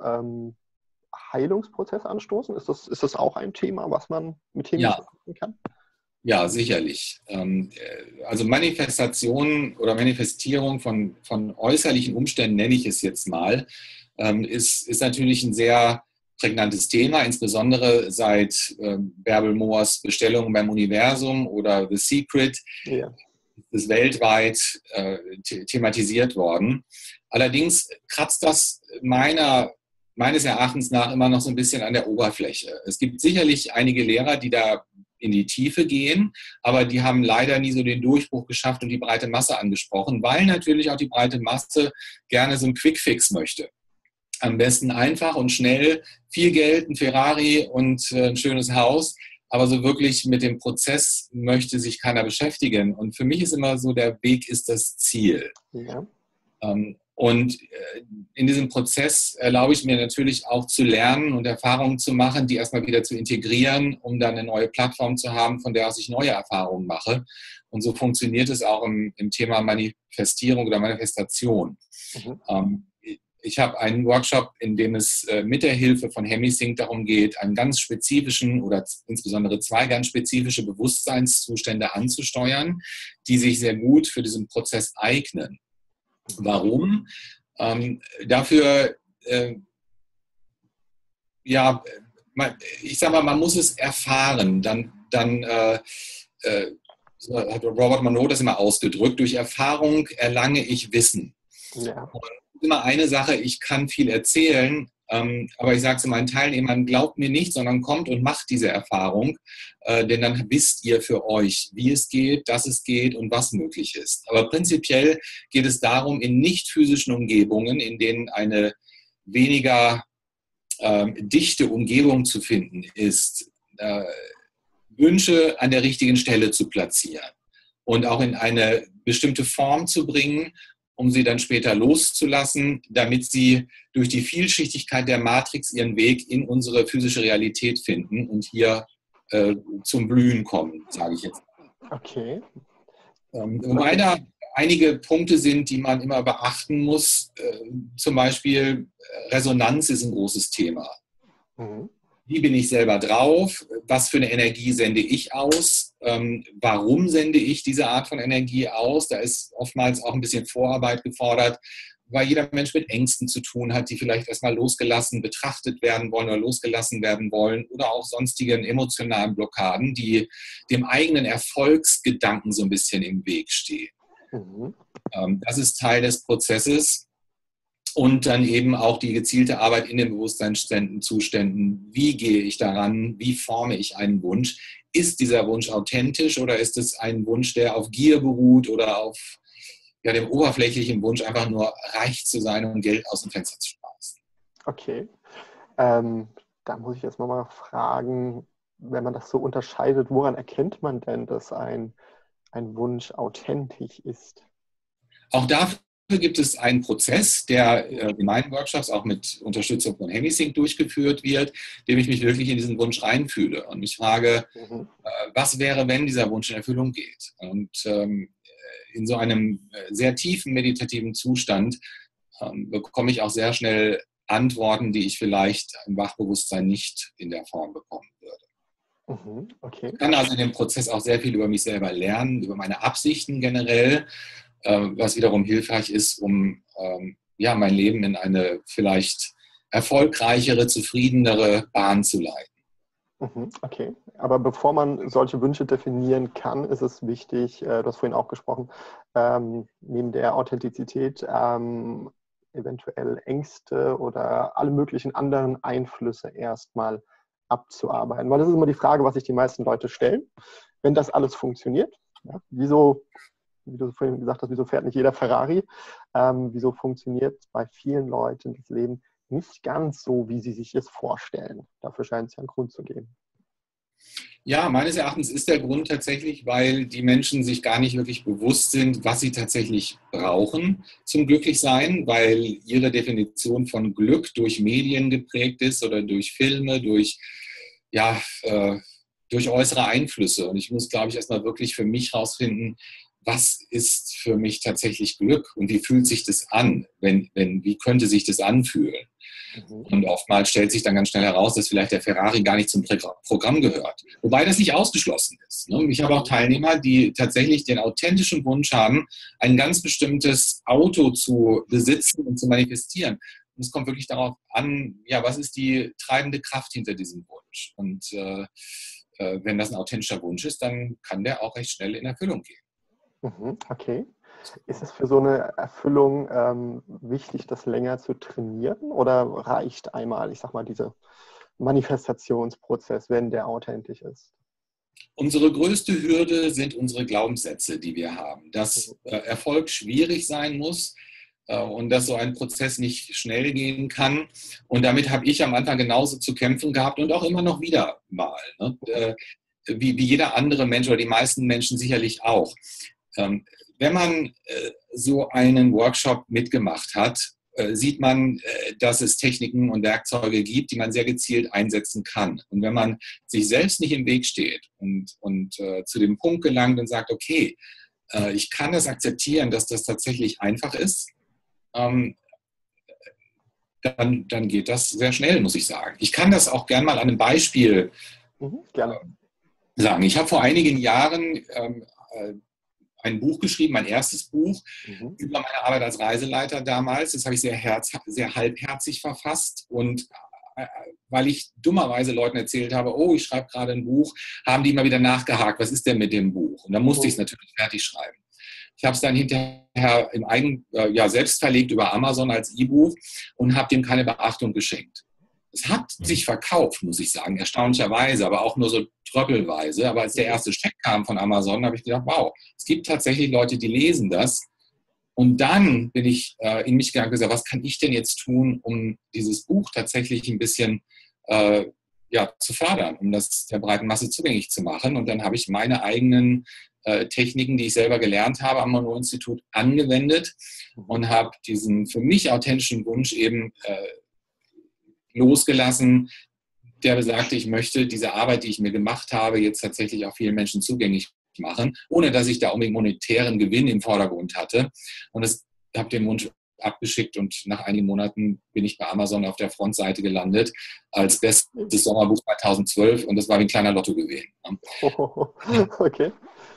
Speaker 1: Heilungsprozess anstoßen. Ist das auch ein Thema, was man mit Chemie machen kann?
Speaker 2: Ja, sicherlich. Also Manifestation oder Manifestierung von äußerlichen Umständen, nenne ich es jetzt mal, ist natürlich ein sehr prägnantes Thema, insbesondere seit Bärbel Moors Bestellung beim Universum oder The Secret. Ja. Ist weltweit thematisiert worden. Allerdings kratzt das meines Erachtens nach immer noch so ein bisschen an der Oberfläche. Es gibt sicherlich einige Lehrer, die da in die Tiefe gehen, aber die haben leider nie so den Durchbruch geschafft und die breite Masse angesprochen, weil natürlich auch die breite Masse gerne so einen Quickfix möchte. Am besten einfach und schnell, viel Geld, ein Ferrari und ein schönes Haus, aber so wirklich mit dem Prozess möchte sich keiner beschäftigen. Und für mich ist immer so, der Weg ist das Ziel. Ja. Und in diesem Prozess erlaube ich mir natürlich auch zu lernen und Erfahrungen zu machen, die erstmal wieder zu integrieren, um dann eine neue Plattform zu haben, von der aus ich neue Erfahrungen mache. Und so funktioniert es auch im Thema Manifestierung oder Manifestation. Mhm. Ich habe einen Workshop, in dem es mit der Hilfe von Hemisync darum geht, einen ganz spezifischen oder insbesondere zwei ganz spezifische Bewusstseinszustände anzusteuern, die sich sehr gut für diesen Prozess eignen. Warum? Dafür, ich sage mal, man muss es erfahren. Dann hat Robert Monroe das immer ausgedrückt, durch Erfahrung erlange ich Wissen. Ja. Und immer eine Sache, ich kann viel erzählen, aber ich sage zu meinen Teilnehmern, glaubt mir nicht, sondern kommt und macht diese Erfahrung, denn dann wisst ihr für euch, wie es geht, dass es geht und was möglich ist. Aber prinzipiell geht es darum, in nicht physischen Umgebungen, in denen eine weniger dichte Umgebung zu finden ist, Wünsche an der richtigen Stelle zu platzieren und auch in eine bestimmte Form zu bringen, um sie dann später loszulassen, damit sie durch die Vielschichtigkeit der Matrix ihren Weg in unsere physische Realität finden und hier zum Blühen kommen, sage ich jetzt.
Speaker 1: Okay.
Speaker 2: Wobei da einige Punkte sind, die man immer beachten muss. Zum Beispiel Resonanz ist ein großes Thema. Mhm. Wie bin ich selber drauf? Was für eine Energie sende ich aus? Warum sende ich diese Art von Energie aus? Da ist oftmals auch ein bisschen Vorarbeit gefordert, weil jeder Mensch mit Ängsten zu tun hat, die vielleicht erstmal losgelassen betrachtet werden wollen oder losgelassen werden wollen oder auch sonstigen emotionalen Blockaden, die dem eigenen Erfolgsgedanken so ein bisschen im Weg stehen. Mhm. Das ist Teil des Prozesses. Und dann eben auch die gezielte Arbeit in den Bewusstseinszuständen. Wie gehe ich daran? Wie forme ich einen Wunsch? Ist dieser Wunsch authentisch oder ist es ein Wunsch, der auf Gier beruht oder auf dem oberflächlichen Wunsch, einfach nur reich zu sein und Geld aus dem Fenster zu schmeißen?
Speaker 1: Okay. Da muss ich jetzt mal fragen, wenn man das so unterscheidet, woran erkennt man denn, dass ein Wunsch authentisch ist?
Speaker 2: Auch dafür gibt es einen Prozess, der in meinen Workshops auch mit Unterstützung von Hemisync durchgeführt wird, dem ich mich wirklich in diesen Wunsch reinfühle und mich frage, was wäre, wenn dieser Wunsch in Erfüllung geht? Und in so einem sehr tiefen meditativen Zustand bekomme ich auch sehr schnell Antworten, die ich vielleicht im Wachbewusstsein nicht in der Form bekommen würde. Okay. Ich kann also in dem Prozess auch sehr viel über mich selber lernen, über meine Absichten generell, was wiederum hilfreich ist, um mein Leben in eine vielleicht erfolgreichere, zufriedenere Bahn zu leiten.
Speaker 1: Okay, aber bevor man solche Wünsche definieren kann, ist es wichtig, du hast vorhin auch gesprochen, neben der Authentizität eventuell Ängste oder alle möglichen anderen Einflüsse erstmal abzuarbeiten. Weil das ist immer die Frage, was sich die meisten Leute stellen. wenn das alles funktioniert, ja, wieso, wie du vorhin gesagt hast, wieso fährt nicht jeder Ferrari? Wieso funktioniert bei vielen Leuten das Leben nicht ganz so, wie sie sich es vorstellen? Dafür scheint es ja einen Grund zu geben.
Speaker 2: Ja, meines Erachtens ist der Grund tatsächlich, weil die Menschen sich gar nicht wirklich bewusst sind, was sie tatsächlich brauchen zum Glücklichsein, weil ihre Definition von Glück durch Medien geprägt ist oder durch Filme, ja, durch äußere Einflüsse. Und ich muss, glaube ich, erstmal wirklich für mich rausfinden, was ist für mich tatsächlich Glück und wie fühlt sich das an? Wie könnte sich das anfühlen? Und oftmals stellt sich dann ganz schnell heraus, dass vielleicht der Ferrari gar nicht zum Programm gehört. Wobei das nicht ausgeschlossen ist. Ich habe auch Teilnehmer, die tatsächlich den authentischen Wunsch haben, ein ganz bestimmtes Auto zu besitzen und zu manifestieren. Und es kommt wirklich darauf an, ja, was ist die treibende Kraft hinter diesem Wunsch? Und wenn das ein authentischer Wunsch ist, dann kann der auch recht schnell in Erfüllung gehen.
Speaker 1: Okay. Ist es für so eine Erfüllung wichtig, das länger zu trainieren oder reicht einmal, ich sag mal, dieser Manifestationsprozess, wenn der authentisch ist?
Speaker 2: Unsere größte Hürde sind unsere Glaubenssätze, die wir haben. Dass Erfolg schwierig sein muss und dass so ein Prozess nicht schnell gehen kann. Und damit habe ich am Anfang genauso zu kämpfen gehabt und auch immer noch wieder mal. Ne? Wie jeder andere Mensch oder die meisten Menschen sicherlich auch. Wenn man so einen Workshop mitgemacht hat, sieht man, dass es Techniken und Werkzeuge gibt, die man sehr gezielt einsetzen kann. Und wenn man sich selbst nicht im Weg steht und zu dem Punkt gelangt und sagt, okay, ich kann das akzeptieren, dass das tatsächlich einfach ist, dann geht das sehr schnell, muss ich sagen. Ich kann das auch gern mal an einem Beispiel sagen. Ich habe vor einigen Jahren ein Buch geschrieben, mein erstes Buch, über meine Arbeit als Reiseleiter damals. Das habe ich sehr halbherzig verfasst. Und weil ich dummerweise Leuten erzählt habe, oh, ich schreibe gerade ein Buch, haben die immer wieder nachgehakt, was ist denn mit dem Buch? Und dann musste ich es natürlich fertig schreiben. Ich habe es dann hinterher selbst verlegt über Amazon als E-Buch und habe dem keine Beachtung geschenkt. Es hat sich verkauft, muss ich sagen, erstaunlicherweise, aber auch nur so tröppelweise. Aber als der erste Scheck kam von Amazon, habe ich gedacht, wow, es gibt tatsächlich Leute, die lesen das. Und dann bin ich in mich gegangen und gesagt, was kann ich denn jetzt tun, um dieses Buch tatsächlich ein bisschen zu fördern, um das der breiten Masse zugänglich zu machen. Und dann habe ich meine eigenen Techniken, die ich selber gelernt habe am Monroe-Institut, angewendet und habe diesen für mich authentischen Wunsch eben losgelassen, der besagte, ich möchte diese Arbeit, die ich mir gemacht habe, jetzt tatsächlich auch vielen Menschen zugänglich machen, ohne dass ich da unbedingt monetären Gewinn im Vordergrund hatte. Und habe den Wunsch abgeschickt und nach einigen Monaten bin ich bei Amazon auf der Frontseite gelandet als bestes Sommerbuch 2012 und das war wie ein kleiner Lottogewinn.
Speaker 1: Okay.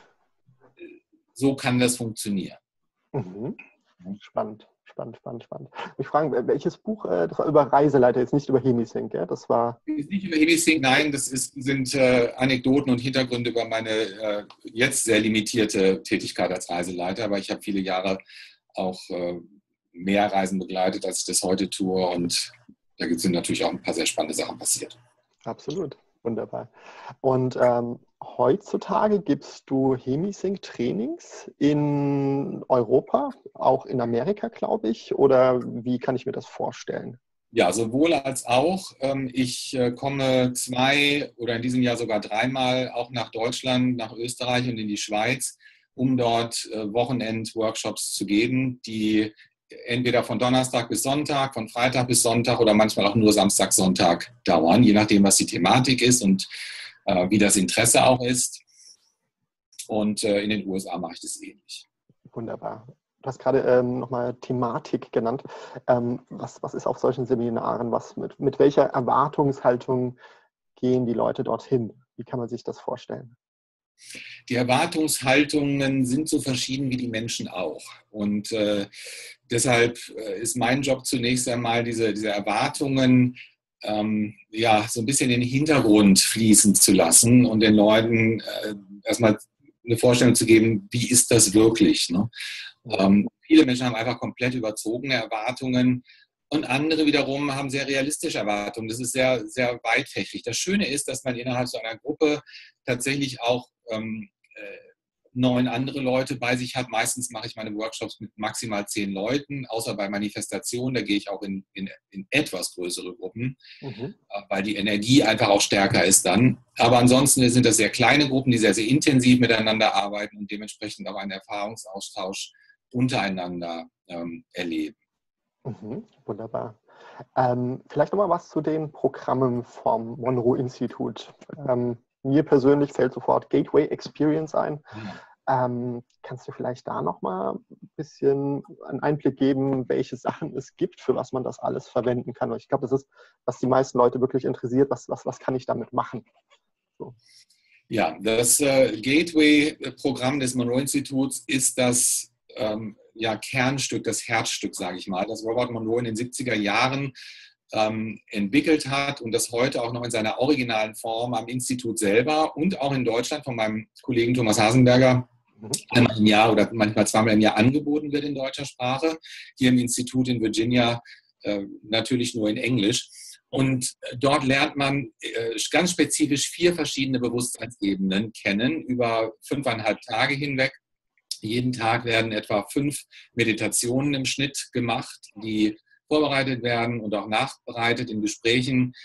Speaker 2: So kann das funktionieren.
Speaker 1: Spannend. Ich frage, welches Buch, das war über Reiseleiter, jetzt nicht über Chemisync, ja? Das war...
Speaker 2: Nicht über Chemisync, nein, sind Anekdoten und Hintergründe über meine jetzt sehr limitierte Tätigkeit als Reiseleiter, aber ich habe viele Jahre auch mehr Reisen begleitet, als ich das heute tue und da sind natürlich auch ein paar sehr spannende Sachen passiert.
Speaker 1: Absolut, wunderbar. Und heutzutage gibst du Chemisync-Trainings in Europa, auch in Amerika, glaube ich, oder wie kann ich mir das vorstellen?
Speaker 2: Ja, sowohl als auch. Ich komme 2 oder in diesem Jahr sogar 3-mal auch nach Deutschland, nach Österreich und in die Schweiz, um dort Wochenend-Workshops zu geben, die entweder von Donnerstag bis Sonntag, von Freitag bis Sonntag oder manchmal auch nur Samstag, Sonntag dauern, je nachdem, was die Thematik ist und wie das Interesse auch ist. Und in den USA mache ich das ähnlich.
Speaker 1: Wunderbar. Du hast gerade nochmal Thematik genannt. Was ist auf solchen Seminaren? Mit welcher Erwartungshaltung gehen die Leute dorthin? Wie kann man sich das vorstellen?
Speaker 2: Die Erwartungshaltungen sind so verschieden wie die Menschen auch. Und deshalb ist mein Job zunächst einmal, diese Erwartungen so ein bisschen in den Hintergrund fließen zu lassen und den Leuten erstmal eine Vorstellung zu geben, wie ist das wirklich? Ne? Viele Menschen haben einfach komplett überzogene Erwartungen Und andere wiederum haben sehr realistische Erwartungen. Das ist sehr, sehr weitfächrig. Das Schöne ist, dass man innerhalb so einer Gruppe tatsächlich auch 9 andere Leute bei sich hat. Meistens mache ich meine Workshops mit maximal 10 Leuten, außer bei Manifestationen, da gehe ich auch in etwas größere Gruppen, weil die Energie einfach auch stärker ist dann. Aber ansonsten sind das sehr kleine Gruppen, die sehr, sehr intensiv miteinander arbeiten und dementsprechend auch einen Erfahrungsaustausch untereinander erleben.
Speaker 1: Wunderbar. Vielleicht nochmal was zu den Programmen vom Monroe-Institut. Mir persönlich fällt sofort Gateway Experience ein. Kannst du vielleicht da nochmal ein bisschen einen Einblick geben, welche Sachen es gibt, für was man das alles verwenden kann? Und ich glaube, das ist, was die meisten Leute wirklich interessiert. Was kann ich damit machen? So.
Speaker 2: Ja, das Gateway-Programm des Monroe-Instituts ist das Kernstück, das Herzstück, sage ich mal, das Robert Monroe in den 70er Jahren entwickelt hat und das heute auch noch in seiner originalen Form am Institut selber und auch in Deutschland von meinem Kollegen Thomas Hasenberger einmal im Jahr oder manchmal zweimal im Jahr angeboten wird in deutscher Sprache. Hier im Institut in Virginia natürlich nur in Englisch. Und dort lernt man ganz spezifisch 4 verschiedene Bewusstseinsebenen kennen über 5,5 Tage hinweg. Jeden Tag werden etwa 5 Meditationen im Schnitt gemacht, die vorbereitet werden und auch nachbereitet in Gesprächen.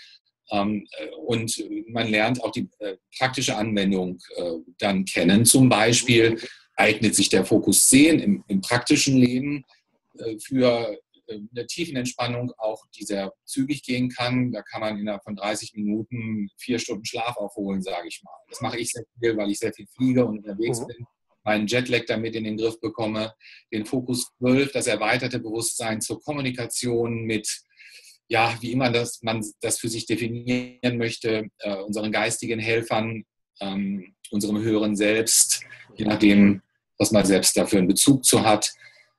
Speaker 2: Und man lernt auch die praktische Anwendung dann kennen. Zum Beispiel eignet sich der Fokus 10 im praktischen Leben für eine Tiefenentspannung auch, die sehr zügig gehen kann. Da kann man innerhalb von 30 Minuten 4 Stunden Schlaf aufholen, sage ich mal. Das mache ich sehr viel, weil ich sehr viel fliege und unterwegs bin. Meinen Jetlag damit in den Griff bekomme, den Fokus 12, das erweiterte Bewusstsein zur Kommunikation mit, ja, wie immer man das für sich definieren möchte, unseren geistigen Helfern, unserem höheren Selbst, je nachdem, was man selbst dafür einen Bezug zu hat,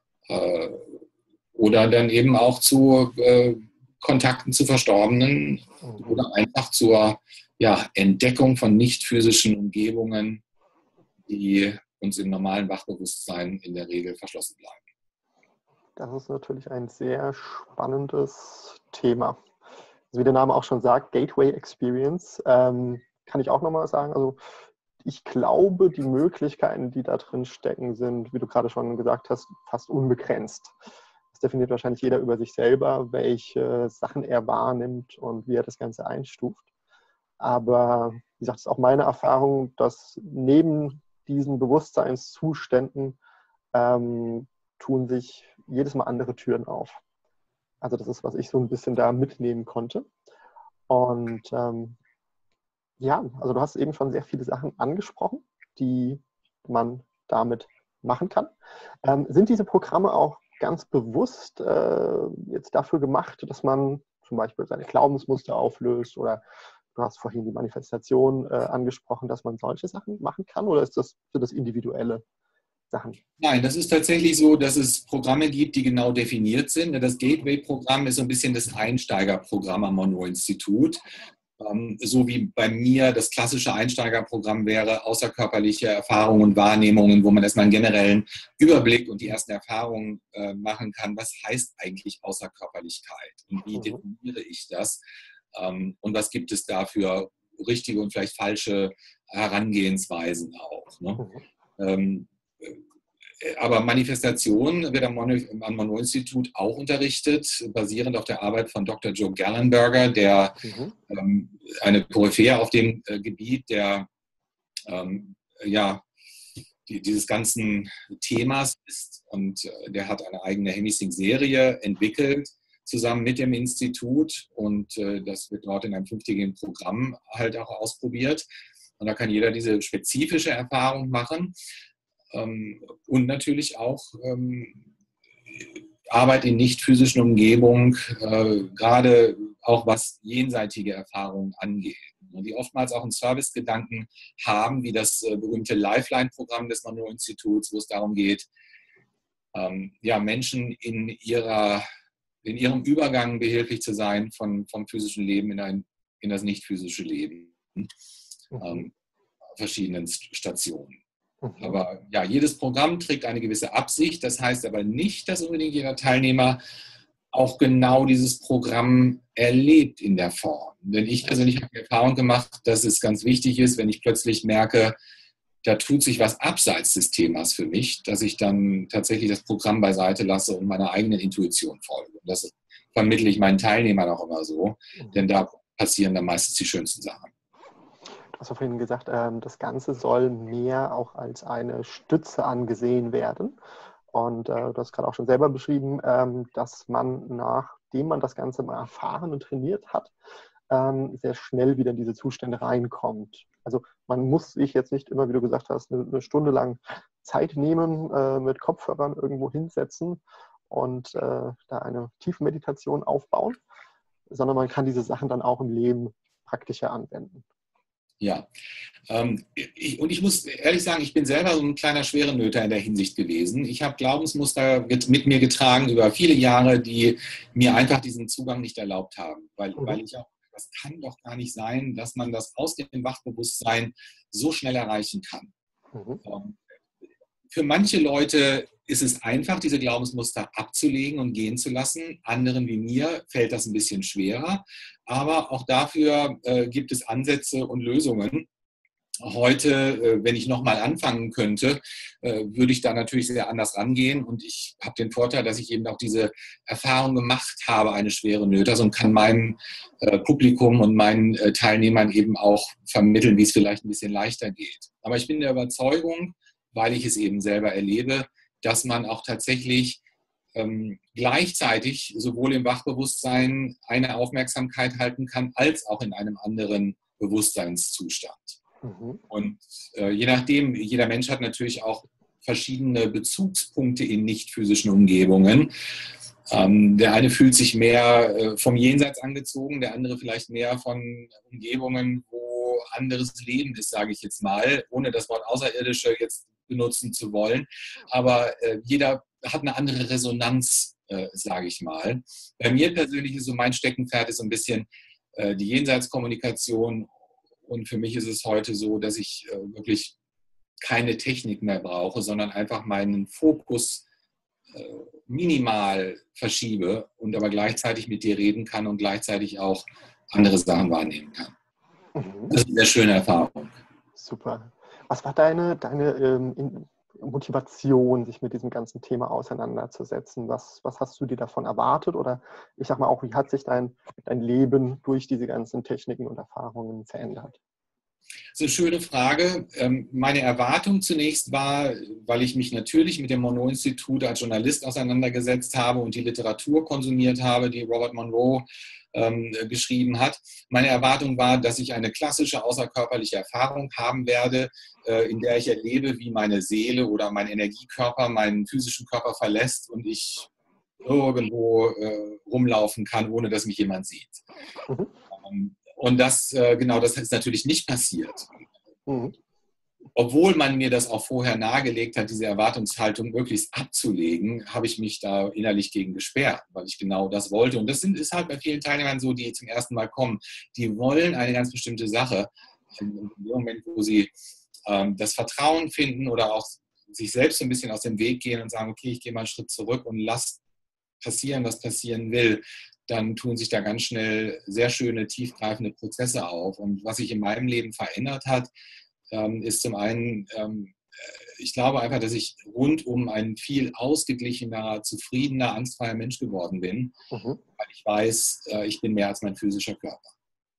Speaker 2: oder dann eben auch zu Kontakten zu Verstorbenen oder einfach zur Entdeckung von nicht physischen Umgebungen, die uns im normalen Wachbewusstsein in der Regel verschlossen bleiben.
Speaker 1: Das ist natürlich ein sehr spannendes Thema. Also wie der Name auch schon sagt, Gateway Experience, kann ich auch nochmal sagen. Also ich glaube, die Möglichkeiten, die da drin stecken, sind, wie du gerade schon gesagt hast, fast unbegrenzt. Das definiert wahrscheinlich jeder über sich selber, welche Sachen er wahrnimmt und wie er das Ganze einstuft. Aber wie gesagt, es ist auch meine Erfahrung, dass neben diesen Bewusstseinszuständen tun sich jedes Mal andere Türen auf. Also das ist, was ich so ein bisschen da mitnehmen konnte. Und also du hast eben schon sehr viele Sachen angesprochen, die man damit machen kann. Sind diese Programme auch ganz bewusst jetzt dafür gemacht, dass man zum Beispiel seine Glaubensmuster auflöst, oder du hast vorhin die Manifestation angesprochen, dass man solche Sachen machen kann, oder sind das individuelle Sachen?
Speaker 2: Nein, das ist tatsächlich so, dass es Programme gibt, die genau definiert sind. Das Gateway-Programm ist so ein bisschen das Einsteigerprogramm am Monroe-Institut. So wie bei mir das klassische Einsteigerprogramm wäre, außerkörperliche Erfahrungen und Wahrnehmungen, wo man erstmal einen generellen Überblick und die ersten Erfahrungen machen kann. Was heißt eigentlich Außerkörperlichkeit und wie definiere ich das? Und was gibt es da für richtige und vielleicht falsche Herangehensweisen auch, ne? Aber Manifestation wird am Monroe-Institut auch unterrichtet, basierend auf der Arbeit von Dr. Joe Gallenberger, der eine Koryphäe auf dem Gebiet der dieses ganzen Themas ist. Und der hat eine eigene Hemisync-Serie entwickelt, zusammen mit dem Institut. Und das wird dort in einem 5-tägigen Programm halt auch ausprobiert. Und da kann jeder diese spezifische Erfahrung machen. Und natürlich auch Arbeit in nicht physischen Umgebungen, gerade auch was jenseitige Erfahrungen angeht, die oftmals auch einen Servicegedanken haben, wie das berühmte Lifeline-Programm des Monroe-Instituts, wo es darum geht, Menschen in ihrem Übergang behilflich zu sein vom physischen Leben in das nicht physische Leben, verschiedenen Stationen. Aber ja, jedes Programm trägt eine gewisse Absicht. Das heißt aber nicht, dass unbedingt jeder Teilnehmer auch genau dieses Programm erlebt in der Form. Denn ich persönlich habe die Erfahrung gemacht, dass es ganz wichtig ist, wenn ich plötzlich merke, da tut sich was abseits des Themas für mich, dass ich dann tatsächlich das Programm beiseite lasse und meiner eigenen Intuition folge. Und das vermittle ich meinen Teilnehmern auch immer so, denn da passieren dann meistens die schönsten Sachen.
Speaker 1: Du hast ja vorhin gesagt, das Ganze soll mehr auch als eine Stütze angesehen werden. Und du hast gerade auch schon selber beschrieben, dass man, nachdem man das Ganze mal erfahren und trainiert hat, sehr schnell wieder in diese Zustände reinkommt. Also man muss sich jetzt nicht immer, wie du gesagt hast, eine Stunde lang Zeit nehmen, mit Kopfhörern irgendwo hinsetzen und da eine Tiefenmeditation aufbauen, sondern man kann diese Sachen dann auch im Leben praktischer anwenden.
Speaker 2: Ja, und ich muss ehrlich sagen, ich bin selber so ein kleiner Schwerenöter in der Hinsicht gewesen. Ich habe Glaubensmuster mit mir getragen über viele Jahre, die mir einfach diesen Zugang nicht erlaubt haben, weil ich auch, das kann doch gar nicht sein, dass man das aus dem Wachbewusstsein so schnell erreichen kann.
Speaker 1: Mhm.
Speaker 2: Für manche Leute ist es einfach, diese Glaubensmuster abzulegen und gehen zu lassen. Anderen wie mir fällt das ein bisschen schwerer. Aber auch dafür gibt es Ansätze und Lösungen. Heute, wenn ich nochmal anfangen könnte, würde ich da natürlich sehr anders rangehen. Und ich habe den Vorteil, dass ich eben auch diese Erfahrung gemacht habe, eine schwere Nöte, und kann meinem Publikum und meinen Teilnehmern eben auch vermitteln, wie es vielleicht ein bisschen leichter geht. Aber ich bin der Überzeugung, weil ich es eben selber erlebe, dass man auch tatsächlich gleichzeitig sowohl im Wachbewusstsein eine Aufmerksamkeit halten kann, als auch in einem anderen Bewusstseinszustand.
Speaker 1: Mhm.
Speaker 2: Und je nachdem, jeder Mensch hat natürlich auch verschiedene Bezugspunkte in nicht physischen Umgebungen. Der eine fühlt sich mehr vom Jenseits angezogen, der andere vielleicht mehr von Umgebungen, wo anderes Leben ist, sage ich jetzt mal, ohne das Wort Außerirdische jetzt benutzen zu wollen. Aber jeder hat eine andere Resonanz, sage ich mal. Bei mir persönlich ist so mein Steckenpferd ist so ein bisschen die Jenseitskommunikation. Und für mich ist es heute so, dass ich wirklich keine Technik mehr brauche, sondern einfach meinen Fokus minimal verschiebe und aber gleichzeitig mit dir reden kann und gleichzeitig auch andere Sachen wahrnehmen kann. Das ist eine sehr schöne Erfahrung.
Speaker 1: Super. Was war deine Motivation, sich mit diesem ganzen Thema auseinanderzusetzen? Was hast du dir davon erwartet? Oder ich sag mal auch, wie hat sich dein Leben durch diese ganzen Techniken und Erfahrungen verändert?
Speaker 2: Das ist eine schöne Frage. Meine Erwartung zunächst war, weil ich mich natürlich mit dem Monroe-Institut als Journalist auseinandergesetzt habe und die Literatur konsumiert habe, die Robert Monroe geschrieben hat. Meine Erwartung war, dass ich eine klassische außerkörperliche Erfahrung haben werde, in der ich erlebe, wie meine Seele oder mein Energiekörper meinen physischen Körper verlässt und ich irgendwo rumlaufen kann, ohne dass mich jemand sieht.
Speaker 1: Mhm.
Speaker 2: Und das ist natürlich nicht passiert.
Speaker 1: Mhm.
Speaker 2: Obwohl man mir das auch vorher nahegelegt hat, diese Erwartungshaltung möglichst abzulegen, habe ich mich da innerlich gegen gesperrt, weil ich genau das wollte. Und das ist halt bei vielen Teilnehmern so, die zum ersten Mal kommen. Die wollen eine ganz bestimmte Sache. In dem Moment, wo sie das Vertrauen finden oder auch sich selbst so ein bisschen aus dem Weg gehen und sagen, okay, ich gehe mal einen Schritt zurück und lass passieren, was passieren will, dann tun sich da ganz schnell sehr schöne, tiefgreifende Prozesse auf. Und was sich in meinem Leben verändert hat, ist zum einen, ich glaube einfach, dass ich rundum ein viel ausgeglichener, zufriedener, angstfreier Mensch geworden bin,
Speaker 1: Mhm.
Speaker 2: weil ich weiß, ich bin mehr als mein physischer Körper.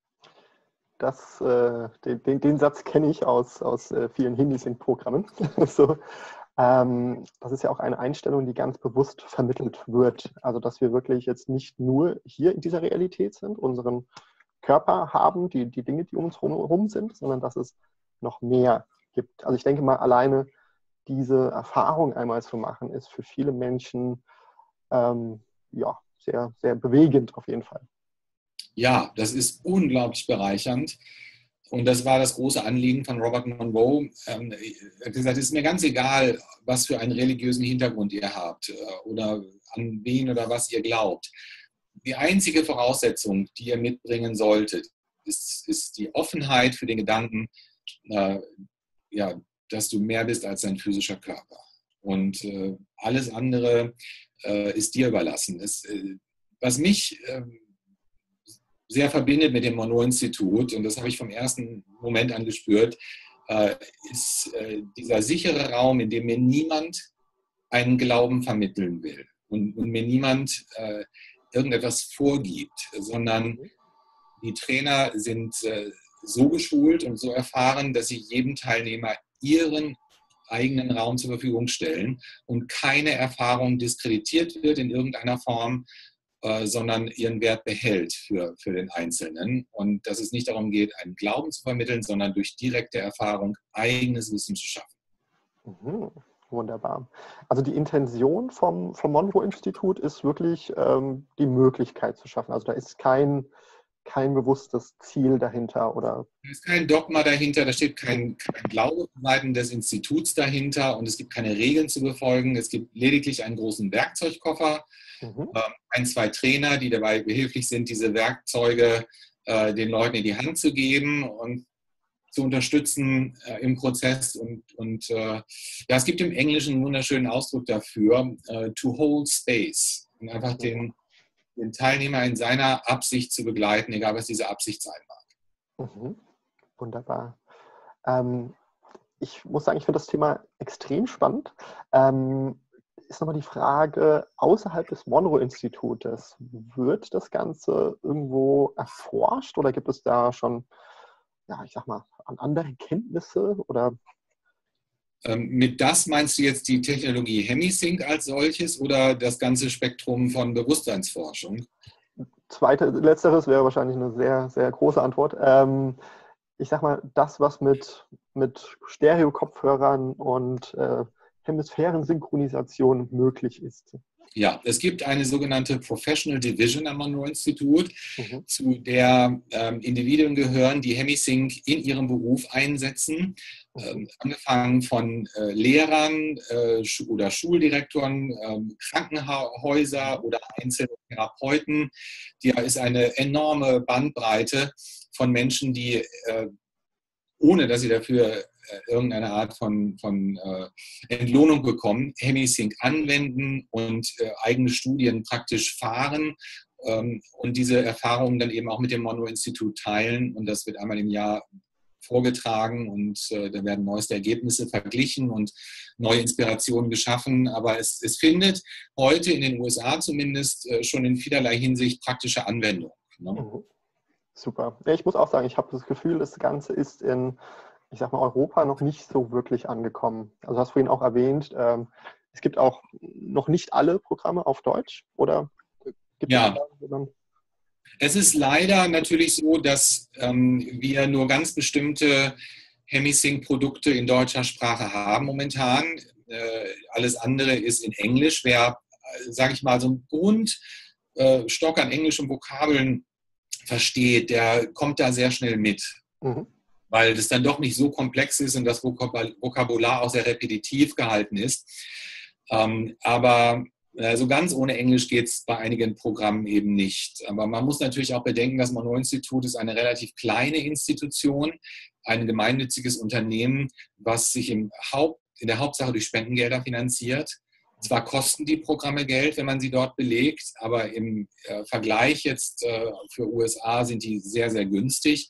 Speaker 1: Den Satz kenne ich aus vielen Hindi-Sync-Programmen. So, das ist ja auch eine Einstellung, die ganz bewusst vermittelt wird. Also, dass wir wirklich jetzt nicht nur hier in dieser Realität sind, unseren Körper haben, die Dinge, die um uns herum sind, sondern dass es noch mehr gibt. Also ich denke mal, alleine diese Erfahrung einmal zu machen, ist für viele Menschen ja, sehr, sehr bewegend auf jeden Fall.
Speaker 2: Ja, das ist unglaublich bereichernd. Und das war das große Anliegen von Robert Monroe. Er hat gesagt, es ist mir ganz egal, was für einen religiösen Hintergrund ihr habt oder an wen oder was ihr glaubt. Die einzige Voraussetzung, die ihr mitbringen solltet, ist die Offenheit für den Gedanken, ja, dass du mehr bist als dein physischer Körper. Und alles andere ist dir überlassen. was mich sehr verbindet mit dem Monroe-Institut, und das habe ich vom ersten Moment an gespürt, ist dieser sichere Raum, in dem mir niemand einen Glauben vermitteln will und mir niemand irgendetwas vorgibt, sondern die Trainer sind so geschult und so erfahren, dass sie jedem Teilnehmer ihren eigenen Raum zur Verfügung stellen und keine Erfahrung diskreditiert wird in irgendeiner Form, sondern ihren Wert behält für den Einzelnen. Und dass es nicht darum geht, einen Glauben zu vermitteln, sondern durch direkte Erfahrung eigenes Wissen zu schaffen.
Speaker 1: Mhm. Wunderbar. Also die Intention vom Monroe-Institut ist wirklich die Möglichkeit zu schaffen. Also da ist kein bewusstes Ziel dahinter, oder?
Speaker 2: Da ist kein Dogma dahinter, da steht kein Glaube von Seiten des Instituts dahinter und es gibt keine Regeln zu befolgen. Es gibt lediglich einen großen Werkzeugkoffer, ein, zwei Trainer, die dabei behilflich sind, diese Werkzeuge den Leuten in die Hand zu geben und zu unterstützen im Prozess. Und ja, es gibt im Englischen einen wunderschönen Ausdruck dafür, to hold space. Und einfach den Teilnehmer in seiner Absicht zu begleiten, egal was diese Absicht sein mag.
Speaker 1: Mhm. Wunderbar. Ich muss sagen, ich finde das Thema extrem spannend. Ist nochmal die Frage, außerhalb des Monroe-Institutes, wird das Ganze irgendwo erforscht oder gibt es da schon, ja, ich sag mal, andere Kenntnisse oder?
Speaker 2: Mit das meinst du jetzt die Technologie Hemisync als solches oder das ganze Spektrum von Bewusstseinsforschung?
Speaker 1: Letzteres wäre wahrscheinlich eine sehr, sehr große Antwort. Ich sag mal, das, was mit Stereo-Kopfhörern und Hemisphärensynchronisation möglich ist.
Speaker 2: Ja, es gibt eine sogenannte Professional Division am Monroe-Institut, zu der Individuen gehören, die Hemisync in ihrem Beruf einsetzen. Angefangen von Lehrern oder Schuldirektoren, Krankenhäuser oder einzelne Therapeuten. Da ist eine enorme Bandbreite von Menschen, die ohne dass sie dafür irgendeine Art von Entlohnung bekommen, Hemisync anwenden und eigene Studien praktisch fahren und diese Erfahrungen dann eben auch mit dem Monroe-Institut teilen. Und das wird einmal im Jahr vorgetragen und da werden neueste Ergebnisse verglichen und neue Inspirationen geschaffen. Aber es findet heute in den USA zumindest schon in vielerlei Hinsicht praktische Anwendung. Ne?
Speaker 1: Super. Ja, ich muss auch sagen, ich habe das Gefühl, das Ganze ist in, ich sag mal, Europa noch nicht so wirklich angekommen. Also du hast vorhin auch erwähnt, es gibt auch noch nicht alle Programme auf Deutsch, oder? Gibt
Speaker 2: ja. Es ist leider natürlich so, dass wir nur ganz bestimmte Hemisync-Produkte in deutscher Sprache haben momentan. Alles andere ist in Englisch. Wer, sage ich mal, so einen Grundstock an englischen Vokabeln versteht, der kommt da sehr schnell mit, weil das dann doch nicht so komplex ist und das Vokabular auch sehr repetitiv gehalten ist. Aber so ganz ohne Englisch geht es bei einigen Programmen eben nicht. Aber man muss natürlich auch bedenken, das Monroe-Institut ist eine relativ kleine Institution, ein gemeinnütziges Unternehmen, was sich in der Hauptsache durch Spendengelder finanziert. Zwar kosten die Programme Geld, wenn man sie dort belegt, aber im Vergleich jetzt für USA sind die sehr, sehr günstig.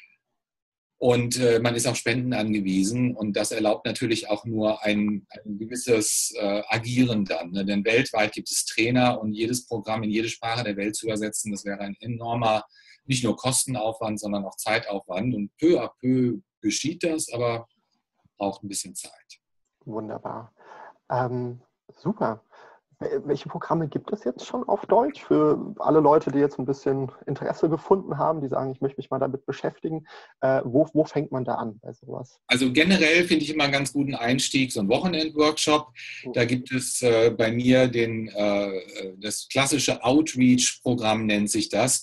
Speaker 2: Und man ist auf Spenden angewiesen und das erlaubt natürlich auch nur ein gewisses Agieren dann. Ne? Denn weltweit gibt es Trainer und jedes Programm in jede Sprache der Welt zu übersetzen, das wäre ein enormer, nicht nur Kostenaufwand, sondern auch Zeitaufwand. Und peu à peu geschieht das, aber braucht ein bisschen Zeit.
Speaker 1: Wunderbar. Super. Welche Programme gibt es jetzt schon auf Deutsch für alle Leute, die jetzt ein bisschen Interesse gefunden haben, die sagen, ich möchte mich mal damit beschäftigen? Wo fängt man da an bei sowas?
Speaker 2: Also generell finde ich immer einen ganz guten Einstieg, so ein Wochenend-Workshop. Da gibt es bei mir das klassische Outreach-Programm, nennt sich das.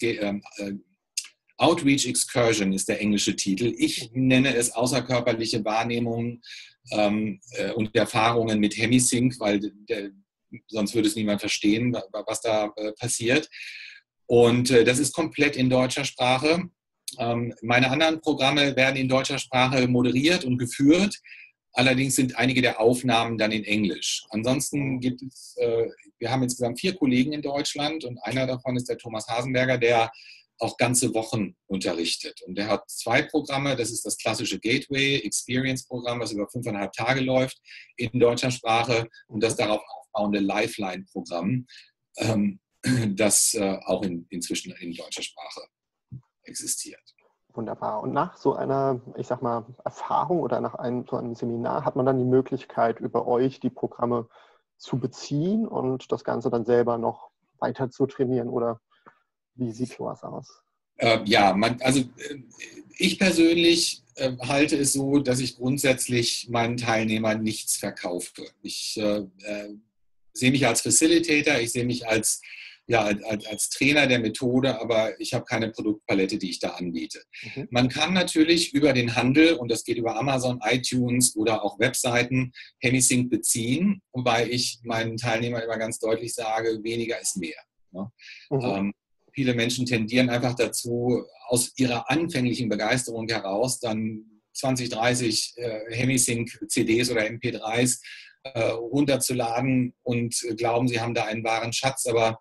Speaker 2: Outreach Excursion ist der englische Titel. Ich nenne es außerkörperliche Wahrnehmungen und Erfahrungen mit Hemisync, weil sonst würde es niemand verstehen, was da passiert. Und das ist komplett in deutscher Sprache. Meine anderen Programme werden in deutscher Sprache moderiert und geführt. Allerdings sind einige der Aufnahmen dann in Englisch. Ansonsten gibt es wir haben insgesamt 4 Kollegen in Deutschland und einer davon ist der Thomas Hasenberger, der auch ganze Wochen unterrichtet. Und der hat 2 Programme. Das ist das klassische Gateway Experience Programm, was über 5,5 Tage läuft in deutscher Sprache, und das darauf aufbauende Lifeline Programm, das auch inzwischen in deutscher Sprache existiert.
Speaker 1: Wunderbar. Und nach so einer, ich sag mal, Erfahrung oder nach so einem Seminar hat man dann die Möglichkeit, über euch die Programme zu beziehen und das Ganze dann selber noch weiter zu trainieren, oder wie sieht sowas aus?
Speaker 2: Ich persönlich halte es so, dass ich grundsätzlich meinen Teilnehmern nichts verkaufe. Ich sehe mich als Facilitator, ich sehe mich als Trainer der Methode, aber ich habe keine Produktpalette, die ich da anbiete. Mhm. Man kann natürlich über den Handel, und das geht über Amazon, iTunes oder auch Webseiten, Hemi-Sync beziehen, wobei ich meinen Teilnehmern immer ganz deutlich sage, weniger ist mehr. Ne? Mhm. Viele Menschen tendieren einfach dazu, aus ihrer anfänglichen Begeisterung heraus dann 20, 30 Hemi-Sync-CDs oder MP3s runterzuladen und glauben, sie haben da einen wahren Schatz. Aber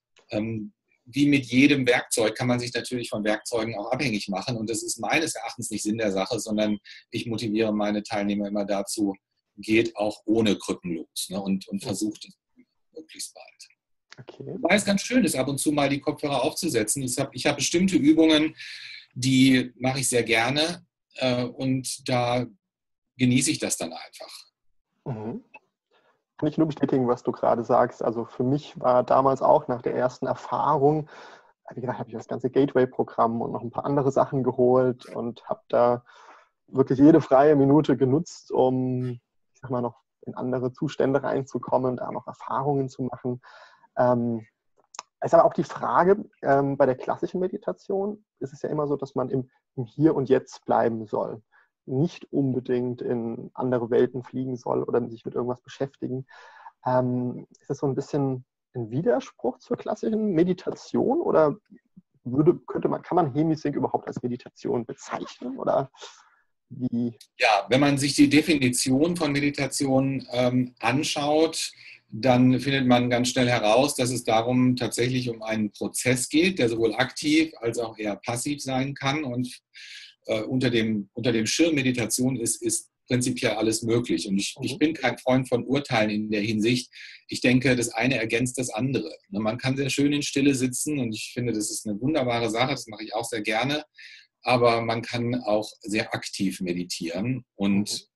Speaker 2: wie mit jedem Werkzeug kann man sich natürlich von Werkzeugen auch abhängig machen. Und das ist meines Erachtens nicht Sinn der Sache, sondern ich motiviere meine Teilnehmer immer dazu, geht auch ohne Krücken los, ne, und versucht es möglichst bald. Okay. Wobei es ganz schön ist, ab und zu mal die Kopfhörer aufzusetzen. Ich hab bestimmte Übungen, die mache ich sehr gerne und da genieße ich das dann einfach.
Speaker 1: Mhm. Kann ich nur bestätigen, was du gerade sagst. Also für mich war damals auch nach der ersten Erfahrung, wie gesagt, habe ich das ganze Gateway-Programm und noch ein paar andere Sachen geholt und habe da wirklich jede freie Minute genutzt, um, ich sag mal, noch in andere Zustände reinzukommen, da noch Erfahrungen zu machen. Es ist aber auch die Frage, bei der klassischen Meditation ist es ja immer so, dass man im Hier und Jetzt bleiben soll. Nicht unbedingt in andere Welten fliegen soll oder sich mit irgendwas beschäftigen. Ist das so ein bisschen ein Widerspruch zur klassischen Meditation, oder kann man Hemi-Sync überhaupt als Meditation bezeichnen, oder wie?
Speaker 2: Ja, wenn man sich die Definition von Meditation anschaut, dann findet man ganz schnell heraus, dass es darum tatsächlich um einen Prozess geht, der sowohl aktiv als auch eher passiv sein kann. Und unter dem Schirm Meditation ist prinzipiell alles möglich. Und ich bin kein Freund von Urteilen in der Hinsicht. Ich denke, das eine ergänzt das andere. Man kann sehr schön in Stille sitzen und ich finde, das ist eine wunderbare Sache. Das mache ich auch sehr gerne. Aber man kann auch sehr aktiv meditieren und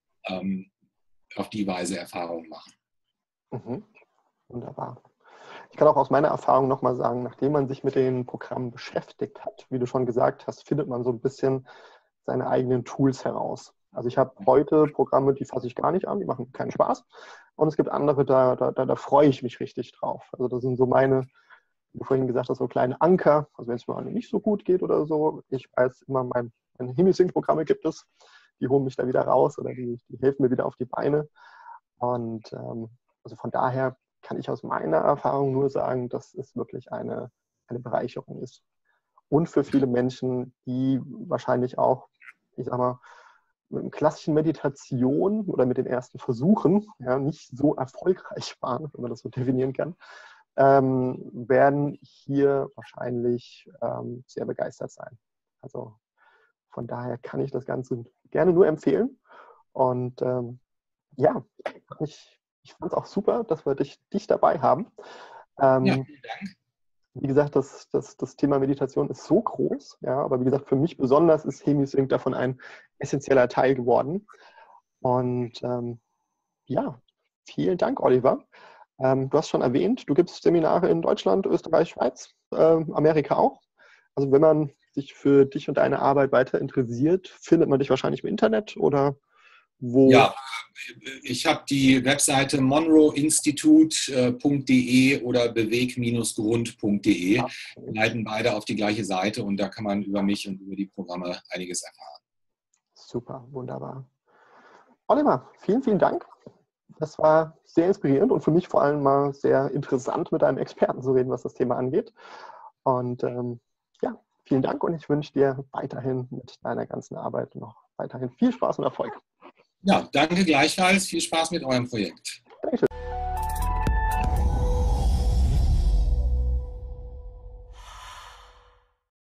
Speaker 2: auf die Weise Erfahrungen machen.
Speaker 1: Mhm. Wunderbar. Ich kann auch aus meiner Erfahrung nochmal sagen, nachdem man sich mit den Programmen beschäftigt hat, wie du schon gesagt hast, findet man so ein bisschen seine eigenen Tools heraus. Also ich habe heute Programme, die fasse ich gar nicht an, die machen keinen Spaß. Und es gibt andere, da freue ich mich richtig drauf. Also das sind so meine, wie du vorhin gesagt hast, so kleine Anker. Also wenn es mir nicht so gut geht oder so, ich weiß immer, meine Hemi-Sync-Programme gibt es, die holen mich da wieder raus oder die helfen mir wieder auf die Beine. Und also von daher kann ich aus meiner Erfahrung nur sagen, dass es wirklich eine Bereicherung ist. Und für viele Menschen, die wahrscheinlich auch, ich sag mal, mit klassischen Meditation oder mit den ersten Versuchen nicht so erfolgreich waren, wenn man das so definieren kann, werden hier wahrscheinlich sehr begeistert sein. Also von daher kann ich das Ganze gerne nur empfehlen. Und ich fand es auch super, dass wir dich dabei haben.
Speaker 2: Vielen Dank.
Speaker 1: Wie gesagt, das Thema Meditation ist so groß, aber wie gesagt, für mich besonders ist Hemi-Sync davon ein essentieller Teil geworden. Und vielen Dank, Oliver. Du hast schon erwähnt, du gibst Seminare in Deutschland, Österreich, Schweiz, Amerika auch. Also wenn man sich für dich und deine Arbeit weiter interessiert, findet man dich wahrscheinlich im Internet oder wo?
Speaker 2: Ja, ich habe die Webseite monroeinstitute.de oder beweg-grund.de. Leiten beide auf die gleiche Seite und da kann man über mich und über die Programme einiges erfahren.
Speaker 1: Super, wunderbar. Oliver, vielen, vielen Dank. Das war sehr inspirierend und für mich vor allem mal sehr interessant, mit einem Experten zu reden, was das Thema angeht. Und vielen Dank und ich wünsche dir weiterhin mit deiner ganzen Arbeit noch weiterhin viel Spaß und Erfolg.
Speaker 2: Ja, danke gleichfalls. Viel Spaß mit eurem Projekt.
Speaker 1: Dankeschön.